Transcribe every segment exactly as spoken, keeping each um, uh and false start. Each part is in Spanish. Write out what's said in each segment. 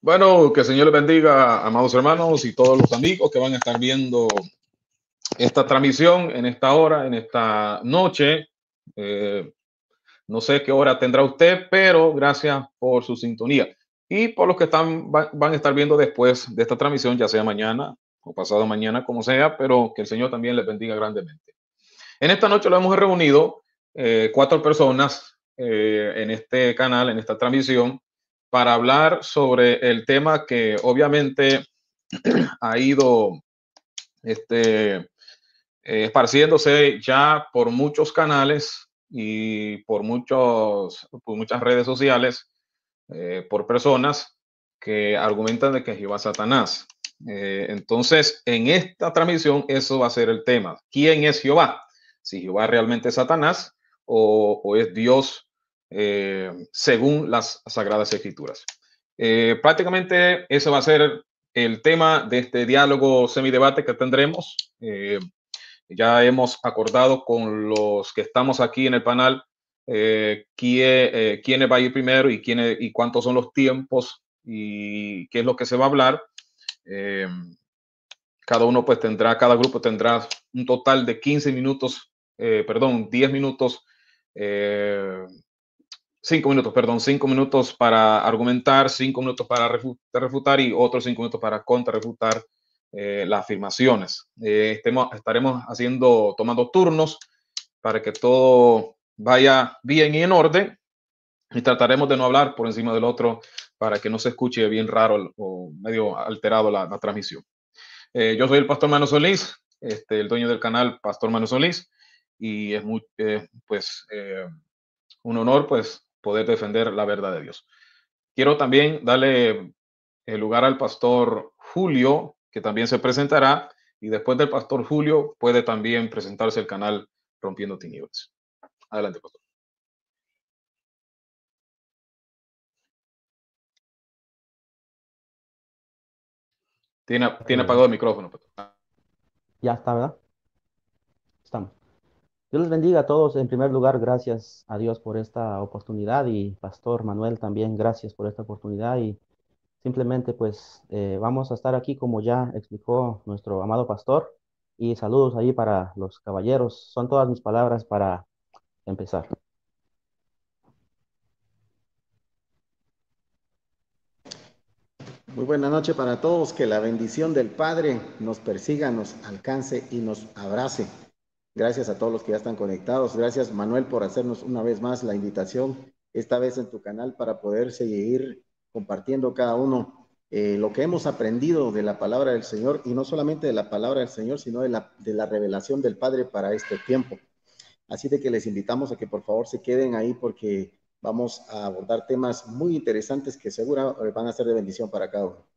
Bueno, que el Señor les bendiga, amados hermanos, y todos los amigos que van a estar viendo esta transmisión en esta hora, en esta noche. Eh, no sé qué hora tendrá usted, pero gracias por su sintonía. Y por los que están, va- van a estar viendo después de esta transmisión, ya sea mañana o pasado mañana, como sea, pero que el Señor también les bendiga grandemente. En esta noche lo hemos reunido eh, cuatro personas eh, en este canal, en esta transmisión, para hablar sobre el tema que obviamente ha ido este, eh, esparciéndose ya por muchos canales y por, muchos, por muchas redes sociales, eh, por personas que argumentan de que Jehová es Satanás. Eh, entonces, en esta transmisión, eso va a ser el tema. ¿Quién es Jehová? Si Jehová realmente es Satanás o, o es Dios eh, según las Sagradas Escrituras. Eh, prácticamente ese va a ser el tema de este diálogo semidebate que tendremos. Eh, ya hemos acordado con los que estamos aquí en el panel eh, quién, eh, quiénes va a ir primero y, quiénes, y cuántos son los tiempos y qué es lo que se va a hablar. Eh, cada uno pues tendrá, cada grupo tendrá un total de quince minutos, eh, perdón, diez minutos, eh, cinco minutos, perdón, cinco minutos para argumentar, cinco minutos para refutar y otros cinco minutos para contrarrefutar eh, las afirmaciones. Eh, estemos, estaremos haciendo, tomando turnos para que todo vaya bien y en orden y trataremos de no hablar por encima del otro para que no se escuche bien raro o medio alterado la, la transmisión. Eh, yo soy el pastor Mano Solís, este, el dueño del canal Pastor Mano Solís, y es muy, eh, pues, eh, un honor pues poder defender la verdad de Dios. Quiero también darle el lugar al pastor Julio, que también se presentará, y después del pastor Julio puede también presentarse el canal Rompiendo Tinieblas. Adelante, pastor. Tiene, tiene Eh, apagado el micrófono, pastor. ya está, ¿verdad? Estamos. Dios les bendiga a todos. En primer lugar, gracias a Dios por esta oportunidad y Pastor Manuel también, gracias por esta oportunidad y simplemente pues eh, vamos a estar aquí como ya explicó nuestro amado pastor y saludos ahí para los caballeros. Son todas mis palabras para empezar. Muy buena noche para todos, que la bendición del Padre nos persiga, nos alcance y nos abrace. Gracias a todos los que ya están conectados. Gracias, Manuel, por hacernos una vez más la invitación, esta vez en tu canal, para poder seguir compartiendo cada uno eh, lo que hemos aprendido de la palabra del Señor, y no solamente de la palabra del Señor, sino de la, de la revelación del Padre para este tiempo. Así de que les invitamos a que por favor se queden ahí, porque vamos a abordar temas muy interesantes que seguro van a ser de bendición para cada uno.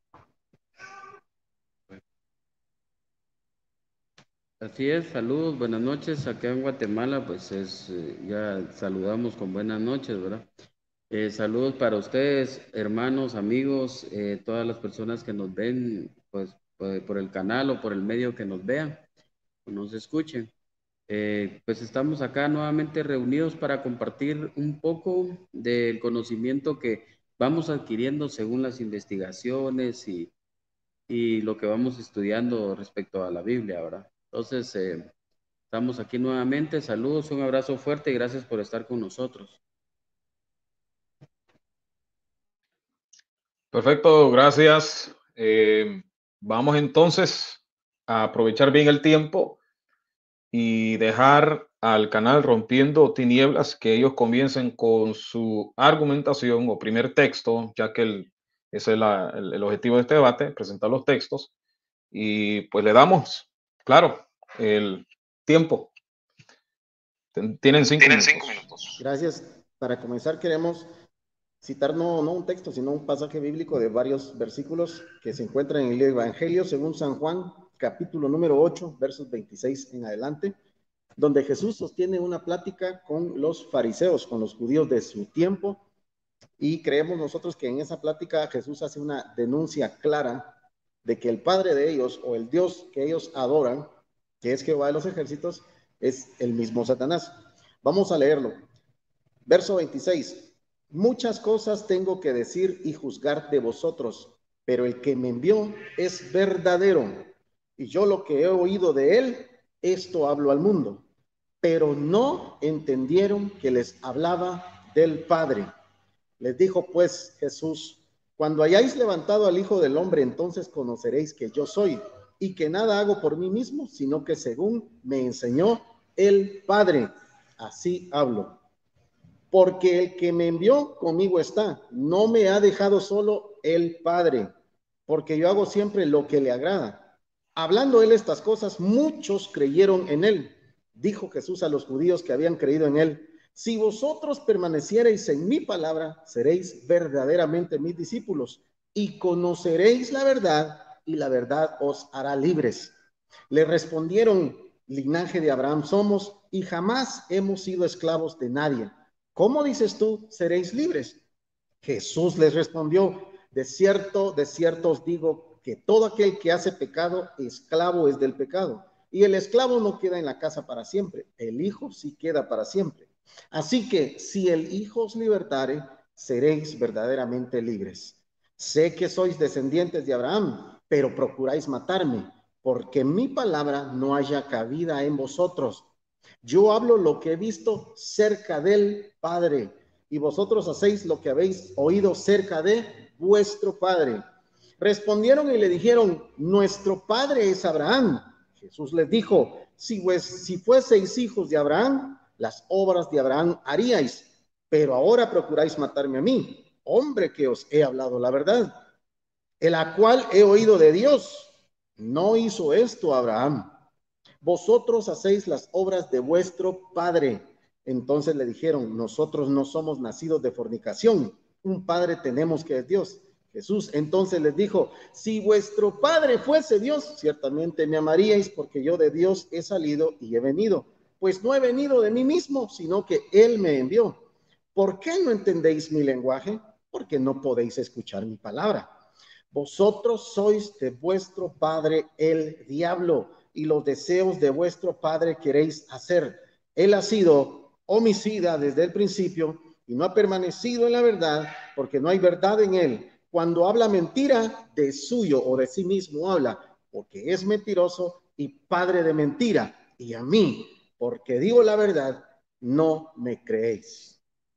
Así es, saludos, buenas noches. Acá en Guatemala, pues es, eh, ya saludamos con buenas noches, ¿verdad? Eh, saludos para ustedes, hermanos, amigos, eh, todas las personas que nos ven, pues por, por el canal o por el medio que nos vean o nos escuchen. Eh, pues estamos acá nuevamente reunidos para compartir un poco del conocimiento que vamos adquiriendo según las investigaciones y, y lo que vamos estudiando respecto a la Biblia, ¿verdad? Entonces, eh, estamos aquí nuevamente. Saludos, un abrazo fuerte y gracias por estar con nosotros. Perfecto, gracias. Eh, vamos entonces a aprovechar bien el tiempo y dejar al canal Rompiendo Tinieblas que ellos comiencen con su argumentación o primer texto, ya que el, ese es la- el, el objetivo de este debate, presentar los textos. Y pues le damos, claro, el tiempo. Ten- Tienen cinco Tienen cinco minutos. minutos. Gracias. Para comenzar, queremos citar no, no un texto, sino un pasaje bíblico de varios versículos que se encuentran en el Evangelio según San Juan, capítulo número ocho, versos veintiséis en adelante, donde Jesús sostiene una plática con los fariseos, con los judíos de su tiempo, y creemos nosotros que en esa plática Jesús hace una denuncia clara de que el Padre de ellos, o el Dios que ellos adoran, que es Jehová de los ejércitos, es el mismo Satanás. Vamos a leerlo. Verso veintiséis. Muchas cosas tengo que decir y juzgar de vosotros, pero el que me envió es verdadero, y yo lo que he oído de él, esto hablo al mundo. Pero no entendieron que les hablaba del Padre. Les dijo pues Jesús: cuando hayáis levantado al Hijo del Hombre, entonces conoceréis que yo soy, y que nada hago por mí mismo, sino que según me enseñó el Padre, así hablo. Porque el que me envió conmigo está, no me ha dejado solo el Padre, porque yo hago siempre lo que le agrada. Hablando él estas cosas, muchos creyeron en él. Dijo Jesús a los judíos que habían creído en él: si vosotros permaneciereis en mi palabra, seréis verdaderamente mis discípulos, y conoceréis la verdad, y la verdad os hará libres. Le respondieron: linaje de Abraham somos, y jamás hemos sido esclavos de nadie. ¿Cómo dices tú, seréis libres? Jesús les respondió: de cierto, de cierto os digo que todo aquel que hace pecado, esclavo es del pecado. Y el esclavo no queda en la casa para siempre, el Hijo sí queda para siempre. Así que si el Hijo os libertare, seréis verdaderamente libres. Sé que sois descendientes de Abraham, pero procuráis matarme, porque mi palabra no haya cabida en vosotros. Yo hablo lo que he visto cerca del Padre, y vosotros hacéis lo que habéis oído cerca de vuestro padre. Respondieron y le dijeron: nuestro padre es Abraham. Jesús les dijo: si, pues, si fueseis hijos de Abraham, las obras de Abraham haríais, pero ahora procuráis matarme a mí, hombre que os he hablado la verdad, en la cual he oído de Dios. No hizo esto Abraham. Vosotros hacéis las obras de vuestro padre. Entonces le dijeron: nosotros no somos nacidos de fornicación, un padre tenemos que es Dios. Jesús entonces les dijo: si vuestro padre fuese Dios, ciertamente me amaríais, porque yo de Dios he salido y he venido. Pues no he venido de mí mismo, sino que Él me envió. ¿Por qué no entendéis mi lenguaje? Porque no podéis escuchar mi palabra. Vosotros sois de vuestro padre el diablo, y los deseos de vuestro padre queréis hacer. Él ha sido homicida desde el principio y no ha permanecido en la verdad, porque no hay verdad en él. Cuando habla mentira, de suyo o de sí mismo habla, porque es mentiroso y padre de mentira. Y a mí, porque digo la verdad, no me creéis.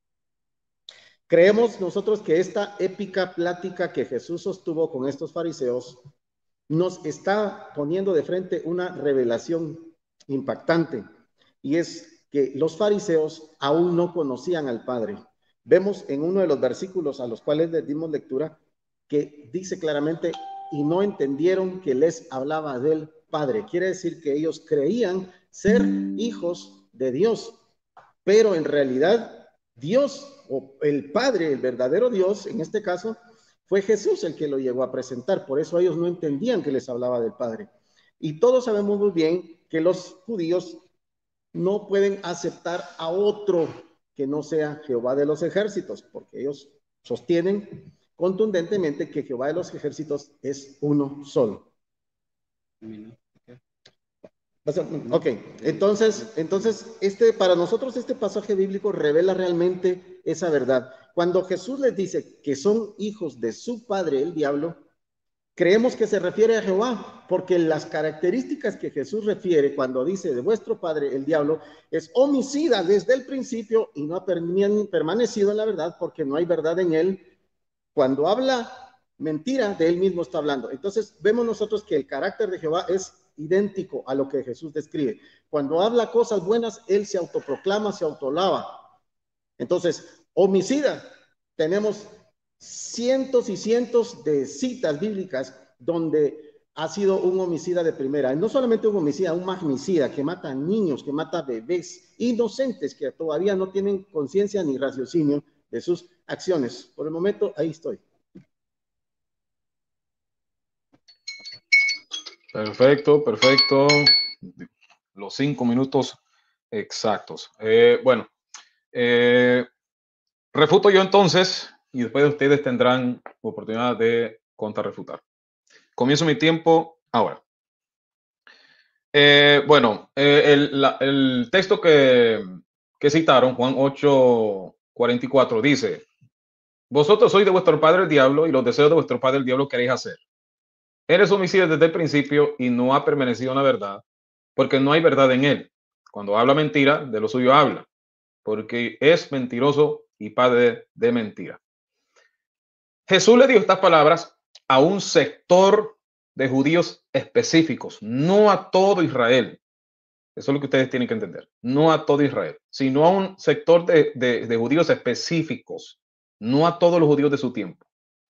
Creemos nosotros que esta épica plática que Jesús sostuvo con estos fariseos nos está poniendo de frente una revelación impactante, y es que los fariseos aún no conocían al Padre. Vemos en uno de los versículos a los cuales les dimos lectura que dice claramente: y no entendieron que les hablaba del Padre. Quiere decir que ellos creían ser hijos de Dios, pero en realidad Dios, o el Padre, el verdadero Dios, en este caso, fue Jesús el que lo llegó a presentar. Por eso ellos no entendían que les hablaba del Padre. Y todos sabemos muy bien que los judíos no pueden aceptar a otro que no sea Jehová de los ejércitos, porque ellos sostienen contundentemente que Jehová de los ejércitos es uno solo. Ok, entonces, entonces este, para nosotros este pasaje bíblico revela realmente esa verdad. Cuando Jesús les dice que son hijos de su padre, el diablo, creemos que se refiere a Jehová, porque las características que Jesús refiere cuando dice de vuestro padre, el diablo, es homicida desde el principio y no ha permanecido en la verdad, porque no hay verdad en él. Cuando habla mentira, de él mismo está hablando. Entonces vemos nosotros que el carácter de Jehová es idéntico a lo que Jesús describe. Cuando habla cosas buenas, él se autoproclama, se autolava. Entonces, homicida, tenemos cientos y cientos de citas bíblicas donde ha sido un homicida de primera. No solamente un homicida, un magnicida que mata a niños, que mata a bebés inocentes que todavía no tienen conciencia ni raciocinio de sus acciones. Por el momento, ahí estoy. Perfecto, perfecto. Los cinco minutos exactos. Eh, bueno, eh, refuto yo entonces y después ustedes tendrán oportunidad de contrarrefutar. Comienzo mi tiempo ahora. Eh, bueno, eh, el, la, el texto que, que citaron, Juan ocho cuarenta y cuatro, dice: Vosotros sois de vuestro padre el diablo y los deseos de vuestro padre el diablo queréis hacer. Eres homicida desde el principio y no ha permanecido en la verdad, porque no hay verdad en él. Cuando habla mentira, de lo suyo habla, porque es mentiroso y padre de mentira. Jesús le dio estas palabras a un sector de judíos específicos, no a todo Israel. Eso es lo que ustedes tienen que entender. No a todo Israel, sino a un sector de, de, de judíos específicos, no a todos los judíos de su tiempo.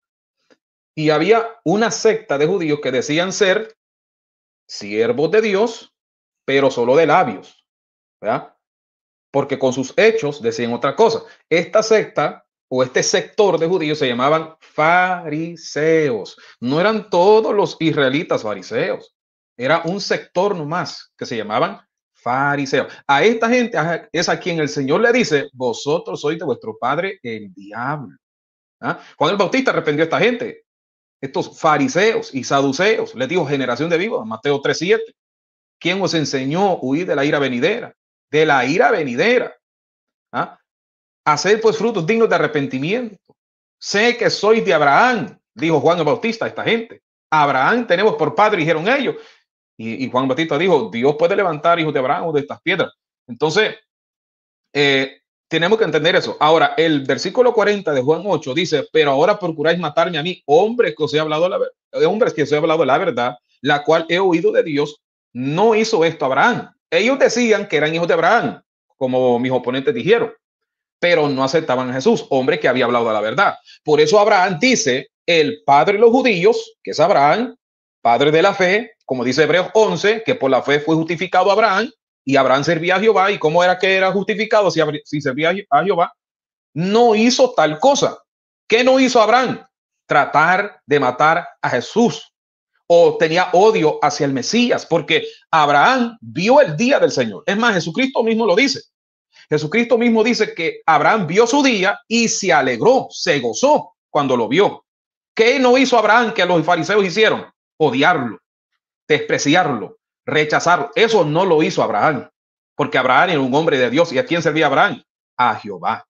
Y había una secta de judíos que decían ser siervos de Dios, pero solo de labios, ¿verdad? Porque con sus hechos decían otra cosa. Esta secta o este sector de judíos se llamaban fariseos. No eran todos los israelitas fariseos. Era un sector nomás que se llamaban fariseos. A esta gente es a quien el Señor le dice, vosotros sois de vuestro padre el diablo. ¿Ah? Juan el Bautista arrepintió a esta gente. Estos fariseos y saduceos, les dijo generación de vivos, Mateo tres siete. ¿Quién os enseñó a huir de la ira venidera? De la ira venidera. ¿Ah? Hacer pues frutos dignos de arrepentimiento. Sé que sois de Abraham, dijo Juan el Bautista a esta gente. Abraham tenemos por padre, dijeron ellos. Y, y Juan Bautista dijo, Dios puede levantar hijos de Abraham de estas piedras. Entonces, eh, tenemos que entender eso. Ahora, el versículo cuarenta de Juan ocho dice, pero ahora procuráis matarme a mí, hombres que os he hablado la verdad, hombres que os he hablado la verdad, la cual he oído de Dios. No hizo esto Abraham. Ellos decían que eran hijos de Abraham, como mis oponentes dijeron, pero no aceptaban a Jesús, hombre que había hablado de la verdad. Por eso Abraham dice, el padre de los judíos, que es Abraham, padre de la fe, como dice Hebreos once, que por la fe fue justificado Abraham, y Abraham servía a Jehová. ¿Y cómo era que era justificado si, si servía a Jehová? No hizo tal cosa. ¿Qué no hizo Abraham? Tratar de matar a Jesús, o tenía odio hacia el Mesías, porque Abraham vio el día del Señor. Es más, Jesucristo mismo lo dice. Jesucristo mismo dice que Abraham vio su día y se alegró, se gozó cuando lo vio. ¿Qué no hizo Abraham que los fariseos hicieron? Odiarlo, despreciarlo, rechazarlo. Eso no lo hizo Abraham, porque Abraham era un hombre de Dios. ¿Y a quién servía Abraham? A Jehová.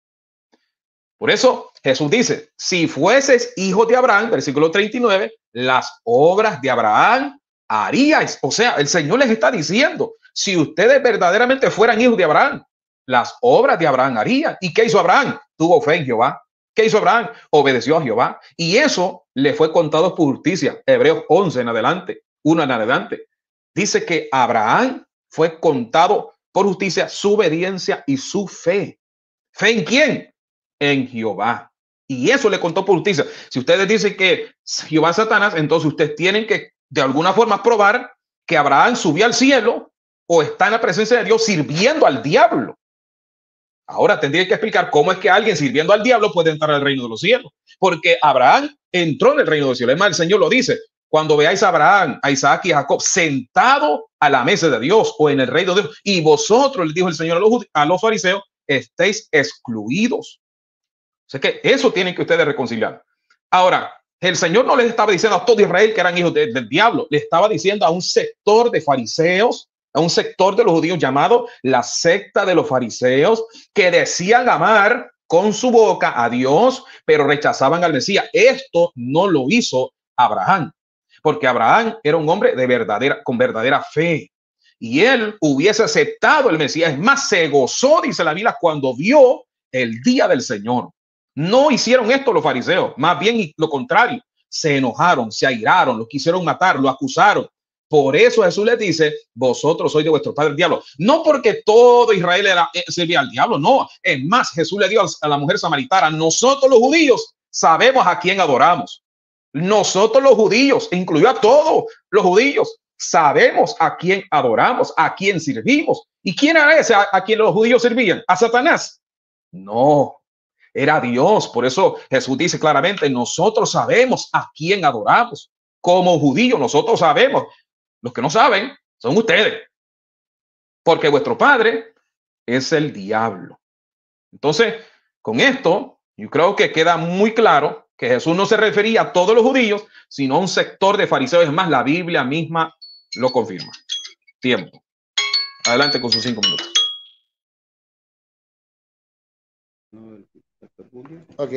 Por eso Jesús dice, si fueses hijo de Abraham, versículo treinta y nueve, las obras de Abraham haríais. O sea, el Señor les está diciendo, si ustedes verdaderamente fueran hijos de Abraham, las obras de Abraham harían. ¿Y qué hizo Abraham? Tuvo fe en Jehová. ¿Qué hizo Abraham? Obedeció a Jehová. Y eso le fue contado por justicia. Hebreos once en adelante, uno en adelante. Dice que Abraham fue contado por justicia su obediencia y su fe. ¿Fe en quién? En Jehová. Y eso le contó por justicia. Si ustedes dicen que Jehová es Satanás, entonces ustedes tienen que de alguna forma probar que Abraham subió al cielo o está en la presencia de Dios sirviendo al diablo. Ahora tendría que explicar cómo es que alguien sirviendo al diablo puede entrar al reino de los cielos. Porque Abraham entró en el reino de los cielos. Es más, el Señor lo dice. Cuando veáis a Abraham, a Isaac y a Jacob sentado a la mesa de Dios o en el reino de Dios, y vosotros, les dijo el Señor a los, a los fariseos, estéis excluidos. O sea que eso tienen que ustedes reconciliar. Ahora, el Señor no les estaba diciendo a todo Israel que eran hijos de, del diablo. Le estaba diciendo a un sector de fariseos, a un sector de los judíos llamado la secta de los fariseos, que decían amar con su boca a Dios, pero rechazaban al Mesías. Esto no lo hizo Abraham, porque Abraham era un hombre de verdadera, con verdadera fe. Y él hubiese aceptado el Mesías. Es más, se gozó, dice la Biblia, cuando vio el día del Señor. No hicieron esto los fariseos, más bien lo contrario. Se enojaron, se airaron, lo quisieron matar, lo acusaron. Por eso Jesús les dice, vosotros sois de vuestro padre el diablo. No porque todo Israel era, eh, servía al diablo, no. Es más, Jesús le dio a la mujer samaritana, nosotros los judíos sabemos a quién adoramos. Nosotros los judíos, incluyó a todos los judíos, sabemos a quién adoramos, a quién servimos. ¿Y quién era ese a, a quien los judíos servían? ¿A Satanás? No. Era Dios. Por eso Jesús dice claramente, nosotros sabemos a quién adoramos. Como judíos, nosotros sabemos. Los que no saben son ustedes. Porque vuestro padre es el diablo. Entonces, con esto, yo creo que queda muy claro que Jesús no se refería a todos los judíos, sino a un sector de fariseos. Es más, la Biblia misma lo confirma. Tiempo. Adelante con sus cinco minutos. Ok.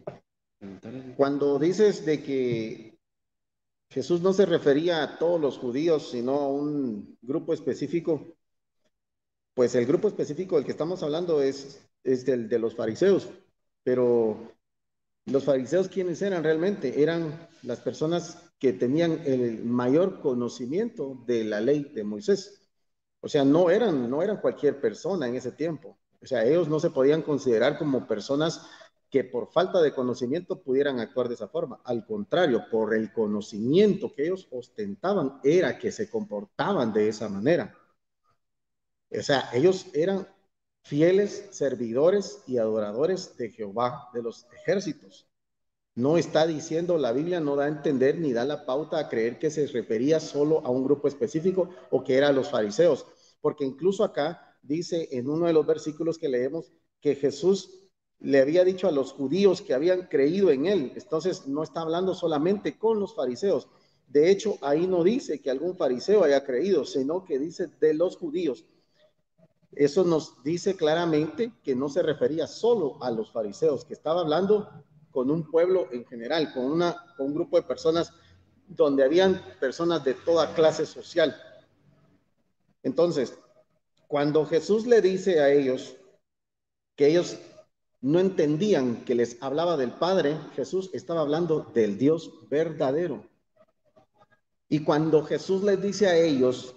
Cuando dices de que Jesús no se refería a todos los judíos, sino a un grupo específico, pues el grupo específico del que estamos hablando es, es del de los fariseos. Pero los fariseos, ¿quiénes eran realmente? Eran las personas que tenían el mayor conocimiento de la ley de Moisés. O sea, no eran, no eran cualquier persona en ese tiempo. O sea, ellos no se podían considerar como personas que por falta de conocimiento pudieran actuar de esa forma. Al contrario, por el conocimiento que ellos ostentaban, era que se comportaban de esa manera. O sea, ellos eran fieles servidores y adoradores de Jehová de los ejércitos. No está diciendo, la Biblia no da a entender ni da la pauta a creer que se refería solo a un grupo específico o que eran los fariseos, porque incluso acá dice en uno de los versículos que leemos que Jesús le había dicho a los judíos que habían creído en él. Entonces no está hablando solamente con los fariseos. De hecho, ahí no dice que algún fariseo haya creído, sino que dice de los judíos. Eso nos dice claramente que no se refería solo a los fariseos, que estaba hablando con un pueblo en general, con, una, con un grupo de personas donde habían personas de toda clase social. Entonces, cuando Jesús le dice a ellos que ellos no entendían que les hablaba del Padre, Jesús estaba hablando del Dios verdadero. Y cuando Jesús les dice a ellos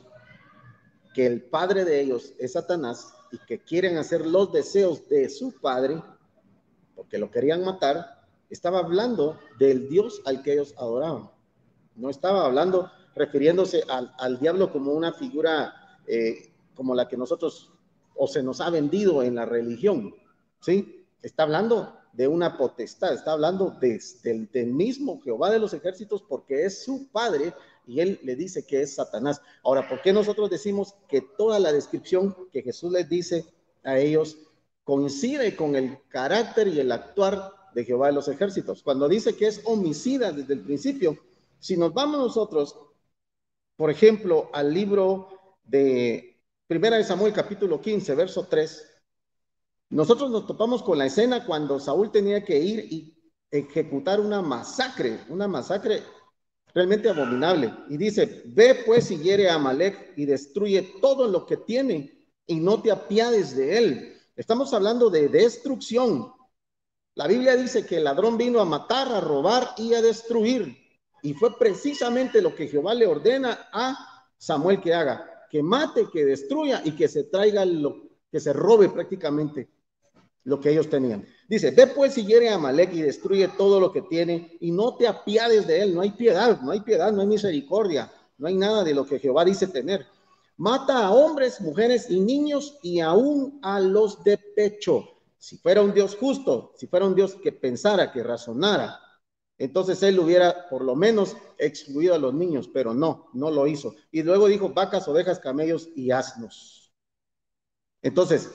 que el padre de ellos es Satanás y que quieren hacer los deseos de su padre, porque lo querían matar, estaba hablando del Dios al que ellos adoraban. No estaba hablando, refiriéndose al, al diablo como una figura eh, como la que nosotros, o se nos ha vendido en la religión, ¿sí? Está hablando de una potestad, está hablando de, de, del mismo Jehová de los ejércitos, porque es su padre, y él le dice que es Satanás. Ahora, ¿por qué nosotros decimos que toda la descripción que Jesús les dice a ellos coincide con el carácter y el actuar de Jehová de los ejércitos? Cuando dice que es homicida desde el principio, si nos vamos nosotros, por ejemplo, al libro de Primera de Samuel, capítulo quince, verso tres, nosotros nos topamos con la escena cuando Saúl tenía que ir y ejecutar una masacre, una masacre realmente abominable. Y dice, ve pues y hiere a Amalek y destruye todo lo que tiene y no te apiades de él. Estamos hablando de destrucción. La Biblia dice que el ladrón vino a matar, a robar y a destruir. Y fue precisamente lo que Jehová le ordena a Samuel que haga, que mate, que destruya y que se traiga lo que se robe prácticamente lo que ellos tenían. Dice, ve pues y hiere a Amalek y destruye todo lo que tiene y no te apiades de él. No hay piedad, no hay piedad, no hay misericordia, no hay nada de lo que Jehová dice tener. Mata a hombres, mujeres y niños y aún a los de pecho. Si fuera un Dios justo, si fuera un Dios que pensara, que razonara, entonces él hubiera por lo menos excluido a los niños, pero no, no lo hizo. Y luego dijo vacas, ovejas, camellos y asnos. Entonces,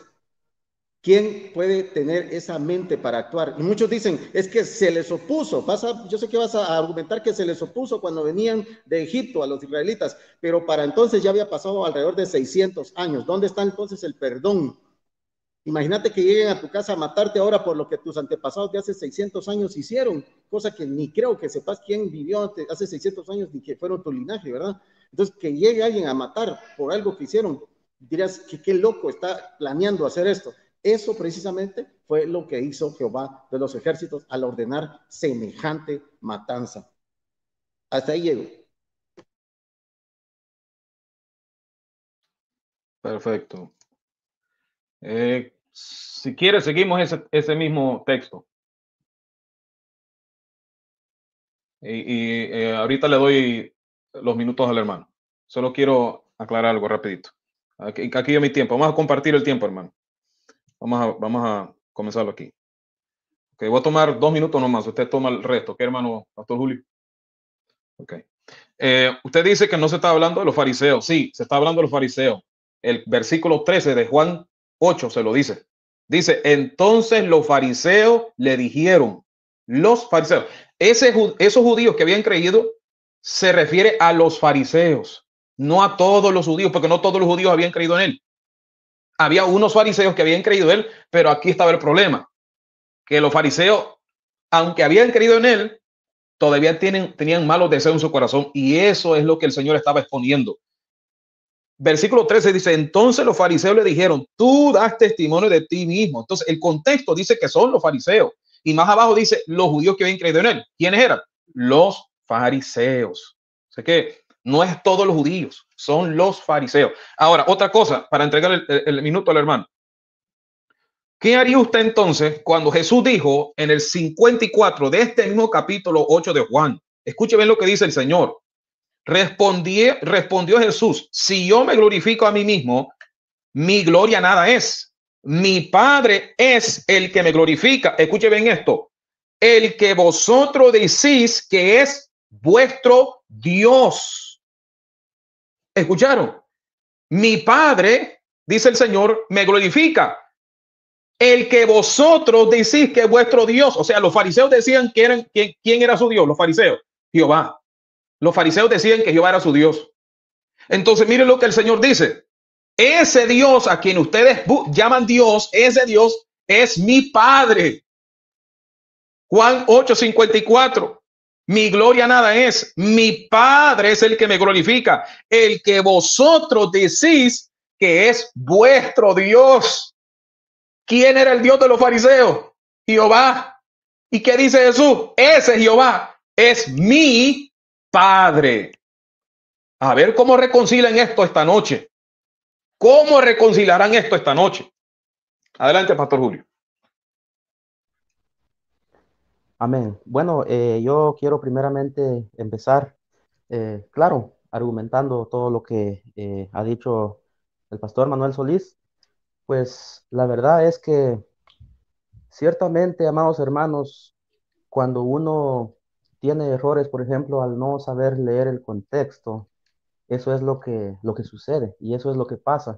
¿quién puede tener esa mente para actuar? Y muchos dicen, es que se les opuso. Vas a, yo sé que vas a argumentar que se les opuso cuando venían de Egipto a los israelitas, pero para entonces ya había pasado alrededor de seiscientos años. ¿Dónde está entonces el perdón? Imagínate que lleguen a tu casa a matarte ahora por lo que tus antepasados de hace seiscientos años hicieron, cosa que ni creo que sepas quién vivió hace seiscientos años ni que fueron tu linaje, ¿verdad? Entonces, que llegue alguien a matar por algo que hicieron, dirías que qué loco está planeando hacer esto. Eso precisamente fue lo que hizo Jehová de los ejércitos al ordenar semejante matanza. Hasta ahí llego. Perfecto. Eh, si quieres, seguimos ese, ese mismo texto. Y, y eh, ahorita le doy los minutos al hermano. Solo quiero aclarar algo rapidito. Aquí, aquí es mi tiempo. Vamos a compartir el tiempo, hermano. Vamos a, vamos a comenzarlo aquí. Ok, voy a tomar dos minutos nomás. Usted toma el resto. ¿Qué, hermano, Pastor Julio? Ok. Eh, usted dice que no se está hablando de los fariseos. Sí, se está hablando de los fariseos. El versículo trece de Juan ocho se lo dice. Dice, entonces los fariseos le dijeron, los fariseos, ese, esos judíos que habían creído se refiere a los fariseos, no a todos los judíos, porque no todos los judíos habían creído en él. Había unos fariseos que habían creído en él, pero aquí estaba el problema, que los fariseos, aunque habían creído en él, todavía tienen, tenían malos deseos en su corazón, y eso es lo que el Señor estaba exponiendo. Versículo trece dice, entonces los fariseos le dijeron, tú das testimonio de ti mismo. Entonces el contexto dice que son los fariseos, y más abajo dice los judíos que habían creído en él. ¿Quiénes eran? Los fariseos. O sea que no es todos los judíos, son los fariseos. Ahora, otra cosa, para entregar el, el, el minuto al hermano. ¿Qué haría usted entonces cuando Jesús dijo en el cincuenta y cuatro de este mismo capítulo ocho de Juan? Escuche bien lo que dice el Señor. Respondió, respondió Jesús, si yo me glorifico a mí mismo, mi gloria nada es. Mi Padre es el que me glorifica. Escuche bien esto. El que vosotros decís que es vuestro Dios. ¿Escucharon? Mi Padre, dice el Señor, me glorifica. El que vosotros decís que es vuestro Dios. O sea, los fariseos decían que eran, ¿quién, quién era su Dios? Los fariseos. Jehová. Los fariseos decían que Jehová era su Dios. Entonces, miren lo que el Señor dice. Ese Dios a quien ustedes llaman Dios, ese Dios es mi Padre. Juan ocho cincuenta y cuatro. Mi gloria nada es. Mi Padre es el que me glorifica. El que vosotros decís que es vuestro Dios. ¿Quién era el Dios de los fariseos? Jehová. ¿Y qué dice Jesús? Ese Jehová es mi Padre. A ver cómo reconcilian esto esta noche. ¿Cómo reconciliarán esto esta noche? Adelante, Pastor Julio. Amén. Bueno, eh, yo quiero primeramente empezar, eh, claro, argumentando todo lo que eh, ha dicho el pastor Manuel Solís. Pues la verdad es que ciertamente, amados hermanos, cuando uno tiene errores, por ejemplo, al no saber leer el contexto, eso es lo que, lo que sucede y eso es lo que pasa.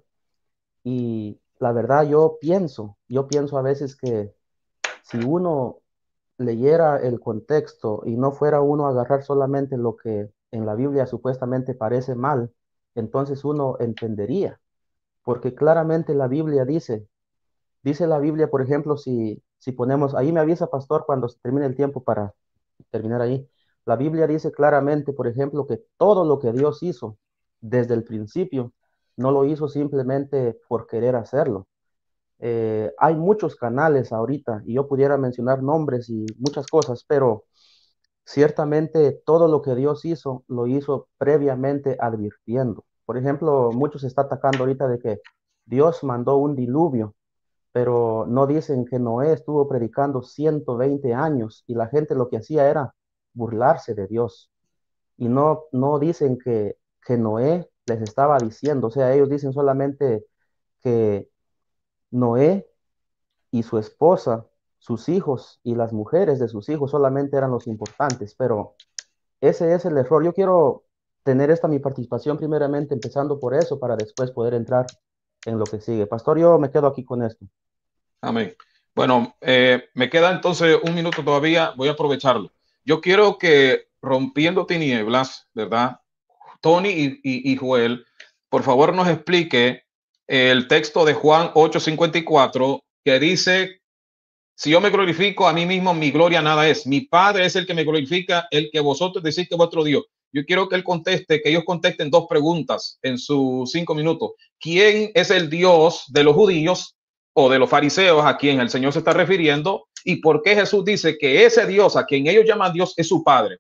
Y la verdad, yo pienso, yo pienso a veces que si uno leyera el contexto y no fuera uno a agarrar solamente lo que en la Biblia supuestamente parece mal, entonces uno entendería, porque claramente la Biblia dice, dice la Biblia, por ejemplo, si, si ponemos, ahí me avisa, pastor, cuando se termine el tiempo para terminar ahí. La Biblia dice claramente, por ejemplo, que todo lo que Dios hizo desde el principio, no lo hizo simplemente por querer hacerlo. Eh, hay muchos canales ahorita y yo pudiera mencionar nombres y muchas cosas, pero ciertamente todo lo que Dios hizo, lo hizo previamente advirtiendo. Por ejemplo, muchos se está atacando ahorita de que Dios mandó un diluvio, pero no dicen que Noé estuvo predicando ciento veinte años y la gente lo que hacía era burlarse de Dios. Y no, no dicen que, que Noé les estaba diciendo, o sea, ellos dicen solamente que Noé y su esposa, sus hijos y las mujeres de sus hijos solamente eran los importantes, pero ese es el error. Yo quiero tener esta mi participación primeramente empezando por eso para después poder entrar en lo que sigue. Pastor, yo me quedo aquí con esto. Amén. Bueno, eh, me queda entonces un minuto todavía, voy a aprovecharlo. Yo quiero que rompiendo tinieblas, ¿verdad? Tony y, y, y Joel, por favor nos explique el texto de Juan ocho cincuenta y cuatro que dice, si yo me glorifico a mí mismo, mi gloria nada es. Mi Padre es el que me glorifica, el que vosotros decís que es vuestro Dios. Yo quiero que él conteste, que ellos contesten dos preguntas en sus cinco minutos. ¿Quién es el Dios de los judíos o de los fariseos a quien el Señor se está refiriendo? ¿Y por qué Jesús dice que ese Dios a quien ellos llaman Dios es su Padre?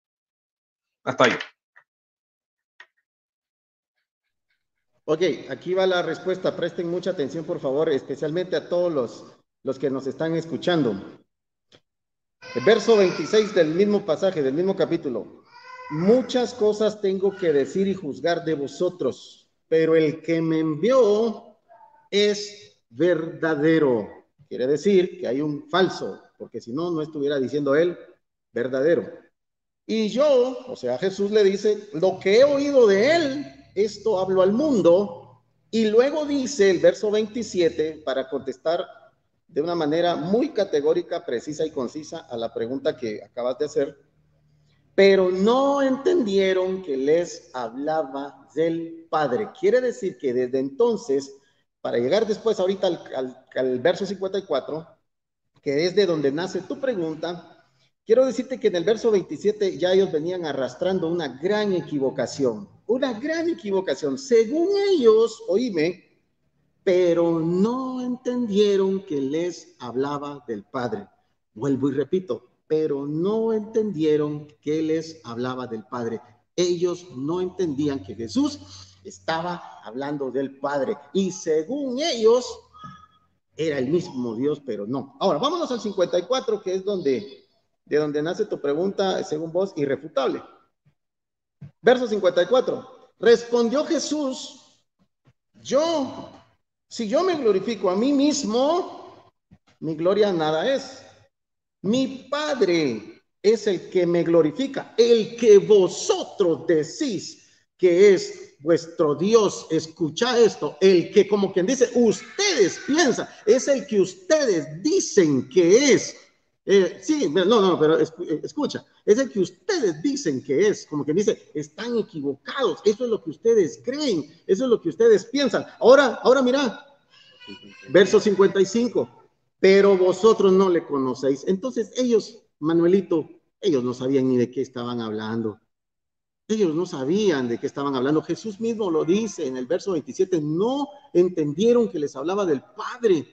Hasta ahí. Ok, aquí va la respuesta. Presten mucha atención, por favor, especialmente a todos los, los que nos están escuchando. El verso veintiséis del mismo pasaje, del mismo capítulo. Muchas cosas tengo que decir y juzgar de vosotros, pero el que me envió es verdadero. Quiere decir que hay un falso, porque si no, no estuviera diciendo él verdadero. Y yo, o sea, Jesús le dice, lo que he oído de él, esto hablo al mundo. Y luego dice el verso veintisiete, para contestar de una manera muy categórica, precisa y concisa a la pregunta que acabas de hacer, pero no entendieron que les hablaba del Padre. Quiere decir que desde entonces, para llegar después ahorita al, al, al verso cincuenta y cuatro, que es de donde nace tu pregunta, quiero decirte que en el verso veintisiete ya ellos venían arrastrando una gran equivocación, una gran equivocación. Según ellos, oíme, pero no entendieron que les hablaba del Padre. Vuelvo y repito, pero no entendieron que les hablaba del Padre. Ellos no entendían que Jesús estaba hablando del Padre. Y según ellos, era el mismo Dios, pero no. Ahora, vámonos al cincuenta y cuatro, que es donde, de donde nace tu pregunta, según vos, irrefutable. Verso cincuenta y cuatro. Respondió Jesús, yo, si yo me glorifico a mí mismo, mi gloria nada es. Mi Padre es el que me glorifica, el que vosotros decís que es vuestro Dios. Escucha esto, el que, como quien dice, ustedes piensan, es el que ustedes dicen que es. Eh, sí, no, no, pero escucha, es el que ustedes dicen que es, como quien dice, están equivocados, eso es lo que ustedes creen, eso es lo que ustedes piensan. Ahora, ahora mira, verso cincuenta y cinco. Pero vosotros no le conocéis. Entonces ellos, Manuelito, ellos no sabían ni de qué estaban hablando. Ellos no sabían de qué estaban hablando. Jesús mismo lo dice en el verso veintisiete, no entendieron que les hablaba del Padre.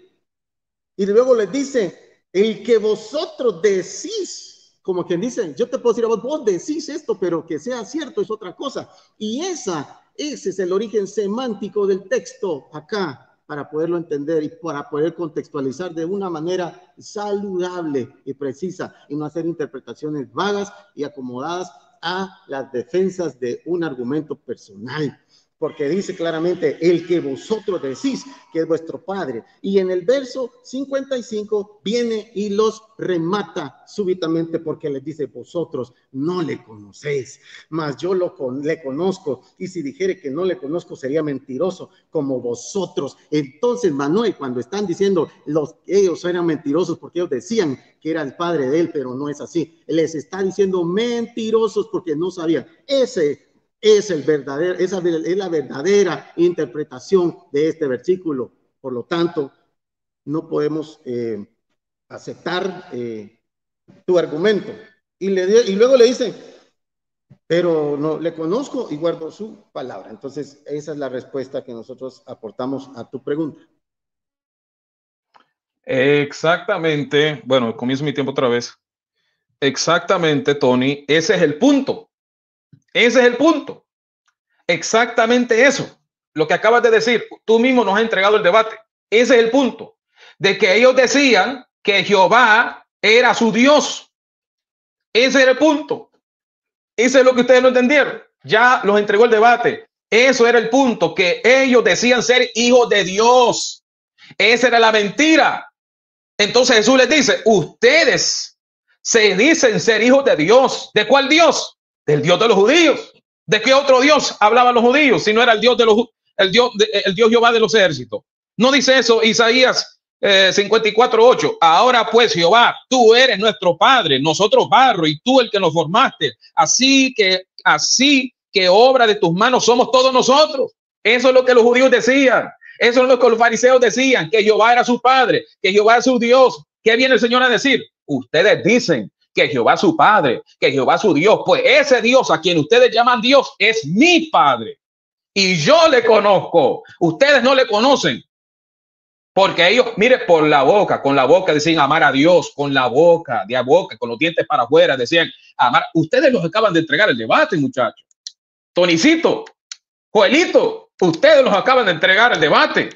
Y luego les dice, el que vosotros decís, como quien dice, yo te puedo decir a vos, vos decís esto, pero que sea cierto es otra cosa. Y esa, ese es el origen semántico del texto acá, para poderlo entender y para poder contextualizar de una manera saludable y precisa y no hacer interpretaciones vagas y acomodadas a las defensas de un argumento personal. Porque dice claramente, el que vosotros decís que es vuestro Padre. Y en el verso cincuenta y cinco viene y los remata súbitamente porque les dice, vosotros no le conocéis, mas yo lo con, le conozco. Y si dijere que no le conozco, sería mentiroso como vosotros. Entonces, Manuel, cuando están diciendo, los, ellos eran mentirosos porque ellos decían que era el Padre de él, pero no es así. Les está diciendo mentirosos porque no sabían. Ese es el verdadero, esa es la verdadera interpretación de este versículo. Por lo tanto, no podemos eh, aceptar eh, tu argumento. Y, le, y luego le dice, pero no le conozco y guardo su palabra. Entonces, esa es la respuesta que nosotros aportamos a tu pregunta. Exactamente. Bueno, comienzo mi tiempo otra vez. Exactamente, Tony. Ese es el punto. Ese es el punto. Exactamente eso. Lo que acabas de decir, tú mismo nos has entregado el debate. Ese es el punto. De que ellos decían que Jehová era su Dios. Ese era el punto. Ese es lo que ustedes no entendieron. Ya los entregó el debate. Eso era el punto, que ellos decían ser hijos de Dios. Esa era la mentira. Entonces Jesús les dice, ustedes se dicen ser hijos de Dios. ¿De cuál Dios? Del Dios de los judíos. ¿De qué otro Dios hablaban los judíos? Si no era el Dios de los el Dios, el Dios Jehová de los ejércitos. No dice eso Isaías eh, cincuenta y cuatro, ocho. Ahora pues, Jehová, tú eres nuestro Padre, nosotros barro y tú el que nos formaste. Así que, así que obra de tus manos somos todos nosotros. Eso es lo que los judíos decían. Eso es lo que los fariseos decían, que Jehová era su Padre, que Jehová es su Dios. ¿Qué viene el Señor a decir? Ustedes dicen que Jehová es su Padre, que Jehová es su Dios. Pues ese Dios a quien ustedes llaman Dios es mi Padre. Y yo le conozco. Ustedes no le conocen. Porque ellos, mire, por la boca, con la boca decían amar a Dios, con la boca, de a boca, con los dientes para afuera, decían amar. Ustedes los acaban de entregar el debate, muchachos. Tonicito, Joelito, ustedes los acaban de entregar el debate.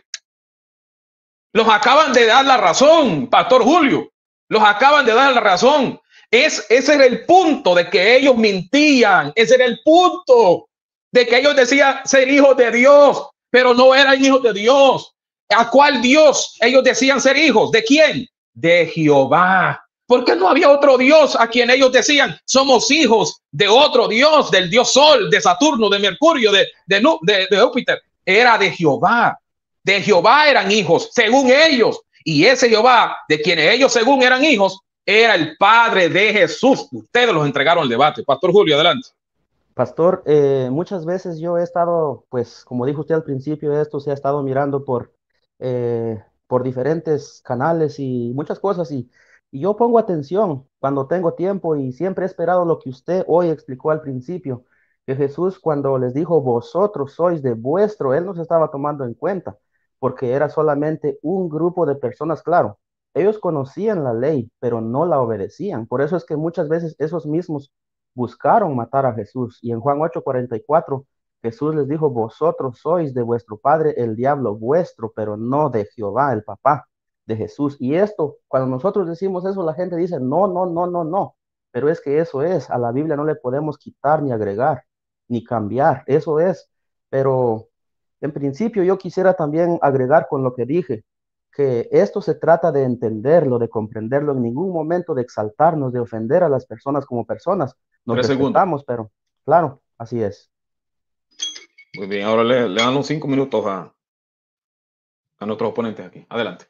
Los acaban de dar la razón, Pastor Julio. Los acaban de dar la razón. Es, ese era el punto de que ellos mintían. Ese era el punto de que ellos decían ser hijos de Dios, pero no eran hijos de Dios. ¿A cuál Dios ellos decían ser hijos? ¿De quién? De Jehová. Porque no había otro Dios a quien ellos decían somos hijos de otro Dios, del Dios Sol, de Saturno, de Mercurio, de, de, de, de Júpiter. Era de Jehová. De Jehová eran hijos, según ellos. Y ese Jehová, de quienes ellos según eran hijos, era el Padre de Jesús. Ustedes los entregaron al debate. Pastor Julio, adelante. Pastor, eh, muchas veces yo he estado, pues, como dijo usted al principio, esto se ha estado mirando por, eh, por diferentes canales y muchas cosas. Y, y yo pongo atención cuando tengo tiempo y siempre he esperado lo que usted hoy explicó al principio, que Jesús cuando les dijo, vosotros sois de vuestro, Él no se estaba tomando en cuenta, porque era solamente un grupo de personas, claro. Ellos conocían la ley, pero no la obedecían. Por eso es que muchas veces esos mismos buscaron matar a Jesús. Y en Juan ocho cuarenta y cuatro Jesús les dijo, vosotros sois de vuestro padre el diablo vuestro, pero no de Jehová, el papá de Jesús. Y esto, cuando nosotros decimos eso, la gente dice, no, no, no, no, no. Pero es que eso es, a la Biblia no le podemos quitar ni agregar, ni cambiar, eso es. Pero en principio yo quisiera también agregar con lo que dije, que esto se trata de entenderlo, de comprenderlo, en ningún momento de exaltarnos, de ofender a las personas como personas. Nos Tres segundos. respetamos, pero claro, así es. Muy bien, ahora le, le dan los cinco minutos a, a nuestros oponentes aquí. Adelante.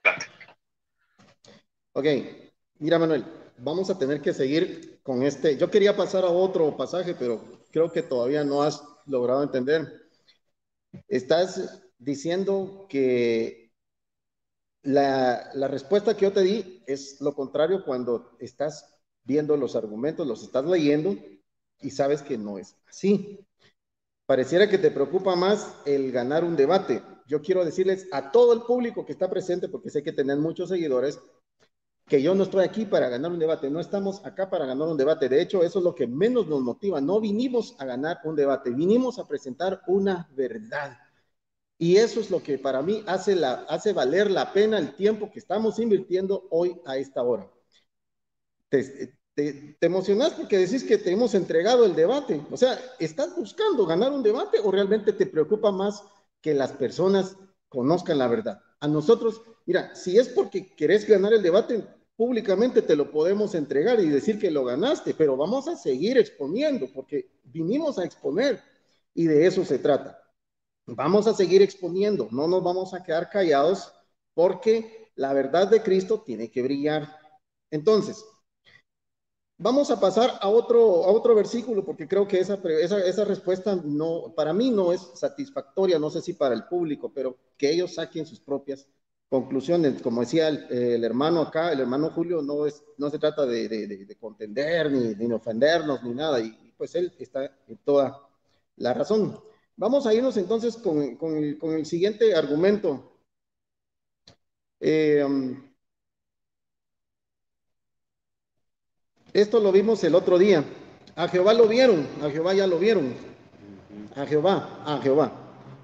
Ok, mira Manuel, vamos a tener que seguir con este. Yo quería pasar a otro pasaje, pero creo que todavía no has logrado entender. Estás diciendo que la, la respuesta que yo te di es lo contrario cuando estás viendo los argumentos, los estás leyendo y sabes que no es así. Pareciera que te preocupa más el ganar un debate. Yo quiero decirles a todo el público que está presente, porque sé que tienen muchos seguidores, que yo no estoy aquí para ganar un debate, no estamos acá para ganar un debate. De hecho, eso es lo que menos nos motiva. No vinimos a ganar un debate, vinimos a presentar una verdad. Y eso es lo que para mí hace, la, hace valer la pena el tiempo que estamos invirtiendo hoy a esta hora. Te, te, te emocionas porque decís que te hemos entregado el debate. O sea, ¿estás buscando ganar un debate o realmente te preocupa más que las personas conozcan la verdad? A nosotros, mira, si es porque querés ganar el debate, públicamente te lo podemos entregar y decir que lo ganaste, pero vamos a seguir exponiendo porque vinimos a exponer y de eso se trata. Vamos a seguir exponiendo, no nos vamos a quedar callados porque la verdad de Cristo tiene que brillar. Entonces, vamos a pasar a otro, a otro versículo porque creo que esa, esa, esa respuesta no, para mí no es satisfactoria, no sé si para el público, pero que ellos saquen sus propias conclusiones. Como decía el, el hermano acá, el hermano Julio, no, es, no se trata de, de, de, de contender ni, ni ofendernos ni nada, y pues él está en toda la razón. Vamos a irnos entonces con, con, el, con el siguiente argumento. Eh, esto lo vimos el otro día. A Jehová lo vieron, a Jehová ya lo vieron. A Jehová, a Jehová.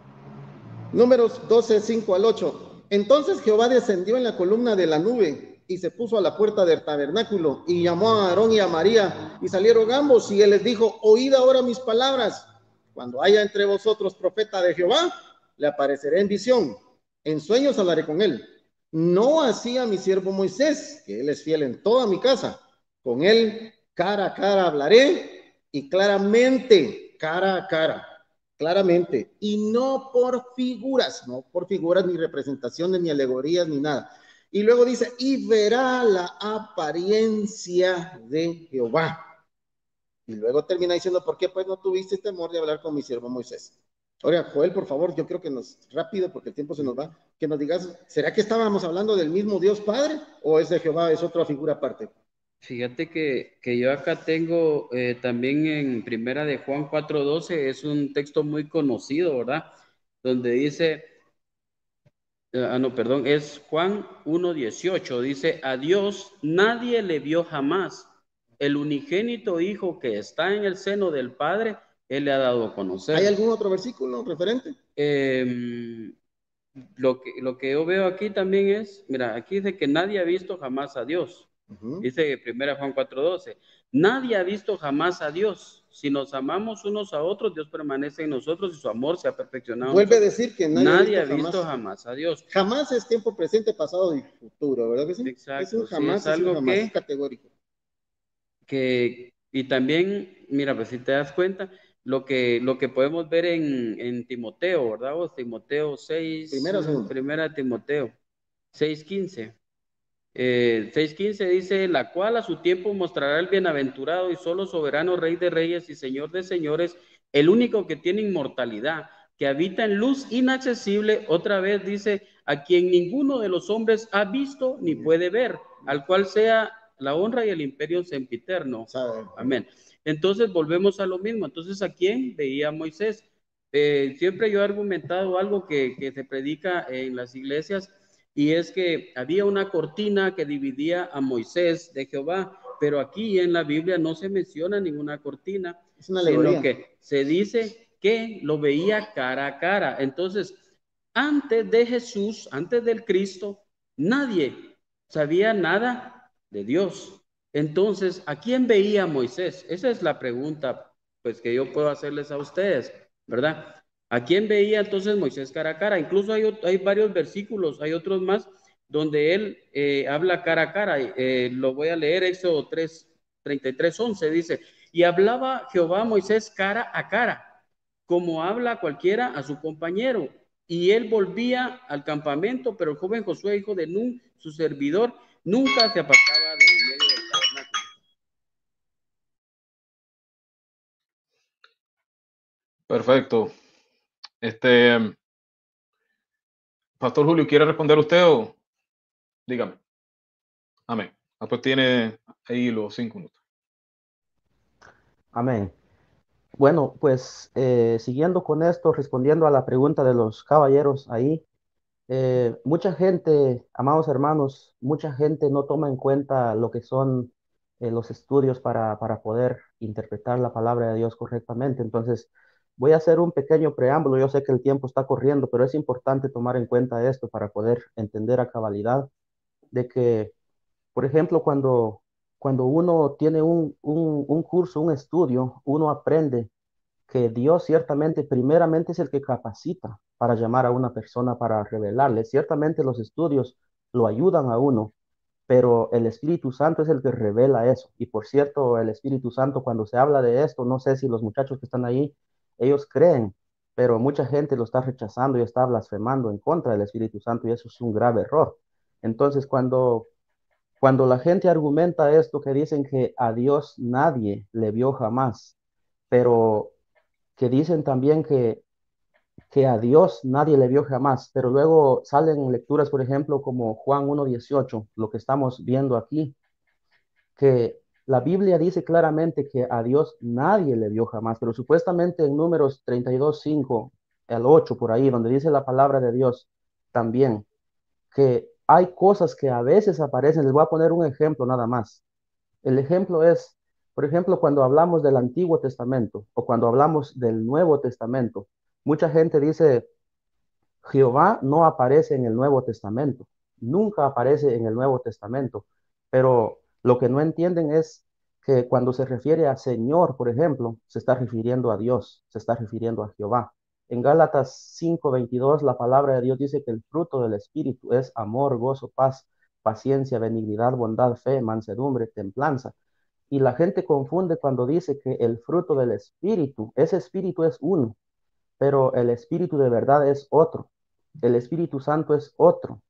Números doce, cinco al ocho. Entonces Jehová descendió en la columna de la nube y se puso a la puerta del tabernáculo y llamó a Aarón y a María y salieron ambos y él les dijo, oíd ahora mis palabras. Cuando haya entre vosotros profeta de Jehová, le apareceré en visión. En sueños hablaré con él. No así a mi siervo Moisés, que él es fiel en toda mi casa. Con él cara a cara hablaré y claramente, cara a cara, claramente. Y no por figuras, no por figuras ni representaciones, ni alegorías, ni nada. Y luego dice, y verá la apariencia de Jehová. Y luego termina diciendo, ¿por qué pues no tuviste temor de hablar con mi siervo Moisés? Oiga, Joel, por favor, yo creo que nos, rápido, porque el tiempo se nos va, que nos digas, ¿será que estábamos hablando del mismo Dios Padre o es de Jehová, es otra figura aparte? Fíjate que, que yo acá tengo eh, también en Primera de Juan cuatro doce, es un texto muy conocido, ¿verdad? Donde dice, eh, ah no, perdón, es Juan uno dieciocho, dice, a Dios nadie le vio jamás. El unigénito Hijo que está en el seno del Padre, Él le ha dado a conocer. ¿Hay algún otro versículo referente? Eh, lo, que, lo que yo veo aquí también es, mira, aquí dice que nadie ha visto jamás a Dios. Uh-huh. Dice primera Juan cuatro doce, nadie ha visto jamás a Dios. Si nos amamos unos a otros, Dios permanece en nosotros y su amor se ha perfeccionado. Vuelve a decir que nadie, nadie ha visto, ha visto jamás. jamás a Dios. Jamás es tiempo presente, pasado y futuro, ¿verdad que sí? Exacto. Es un jamás, sí, es algo es un jamás que, categórico. Que, y también, mira, pues si te das cuenta, lo que, lo que podemos ver en, en Timoteo, ¿verdad? O Timoteo seis, Primera, segunda. Primera Timoteo seis quince. Eh, seis quince dice, la cual a su tiempo mostrará el bienaventurado y solo soberano Rey de Reyes y Señor de Señores, el único que tiene inmortalidad, que habita en luz inaccesible, otra vez dice, a quien ninguno de los hombres ha visto ni puede ver, al cual sea la honra y el imperio sempiterno. Amén. Entonces volvemos a lo mismo. Entonces, ¿a quién veía Moisés? Eh, siempre yo he argumentado algo que, que se predica en las iglesias, y es que había una cortina que dividía a Moisés de Jehová, pero aquí en la Biblia no se menciona ninguna cortina, Es una sino alegoría. que se dice que lo veía cara a cara. Entonces, antes de Jesús, antes del Cristo, nadie sabía nada de Dios. Entonces, ¿a quién veía Moisés? Esa es la pregunta, pues, que yo puedo hacerles a ustedes, ¿verdad? ¿A quién veía entonces Moisés cara a cara? Incluso hay, hay varios versículos, hay otros más, donde él eh, habla cara a cara. Eh, lo voy a leer, Éxodo tres, treinta y tres, once, dice, y hablaba Jehová a Moisés cara a cara, como habla cualquiera a su compañero. Y él volvía al campamento, pero el joven Josué, hijo de Nun, su servidor, nunca se apartaba de en medio del tabernáculo. Perfecto. Este, Pastor Julio, ¿quiere responder usted o dígame? Amén. Ah, pues tiene ahí los cinco minutos. Amén. Bueno, pues eh, siguiendo con esto, respondiendo a la pregunta de los caballeros ahí, eh, mucha gente, amados hermanos, mucha gente no toma en cuenta lo que son eh, los estudios para, para poder interpretar la palabra de Dios correctamente. Entonces, voy a hacer un pequeño preámbulo. Yo sé que el tiempo está corriendo, pero es importante tomar en cuenta esto para poder entender a cabalidad de que, por ejemplo, cuando, cuando uno tiene un, un, un curso, un estudio, uno aprende que Dios ciertamente, primeramente es el que capacita para llamar a una persona para revelarle. Ciertamente los estudios lo ayudan a uno, pero el Espíritu Santo es el que revela eso. Y por cierto, el Espíritu Santo, cuando se habla de esto, no sé si los muchachos que están ahí, ellos creen, pero mucha gente lo está rechazando y está blasfemando en contra del Espíritu Santo, y eso es un grave error. Entonces, cuando, cuando la gente argumenta esto, que dicen que a Dios nadie le vio jamás, pero que dicen también que, que a Dios nadie le vio jamás, pero luego salen lecturas, por ejemplo, como Juan uno dieciocho, lo que estamos viendo aquí, que la Biblia dice claramente que a Dios nadie le vio jamás, pero supuestamente en Números treinta y dos, cinco al ocho, por ahí, donde dice la palabra de Dios también, que hay cosas que a veces aparecen. Les voy a poner un ejemplo nada más. El ejemplo es, por ejemplo, cuando hablamos del Antiguo Testamento o cuando hablamos del Nuevo Testamento, mucha gente dice, Jehová no aparece en el Nuevo Testamento, nunca aparece en el Nuevo Testamento, pero lo que no entienden es que cuando se refiere a Señor, por ejemplo, se está refiriendo a Dios, se está refiriendo a Jehová. En Gálatas cinco veintidós, la palabra de Dios dice que el fruto del Espíritu es amor, gozo, paz, paciencia, benignidad, bondad, fe, mansedumbre, templanza. Y la gente confunde cuando dice que el fruto del Espíritu, ese Espíritu es uno, pero el Espíritu de verdad es otro. El Espíritu Santo es otro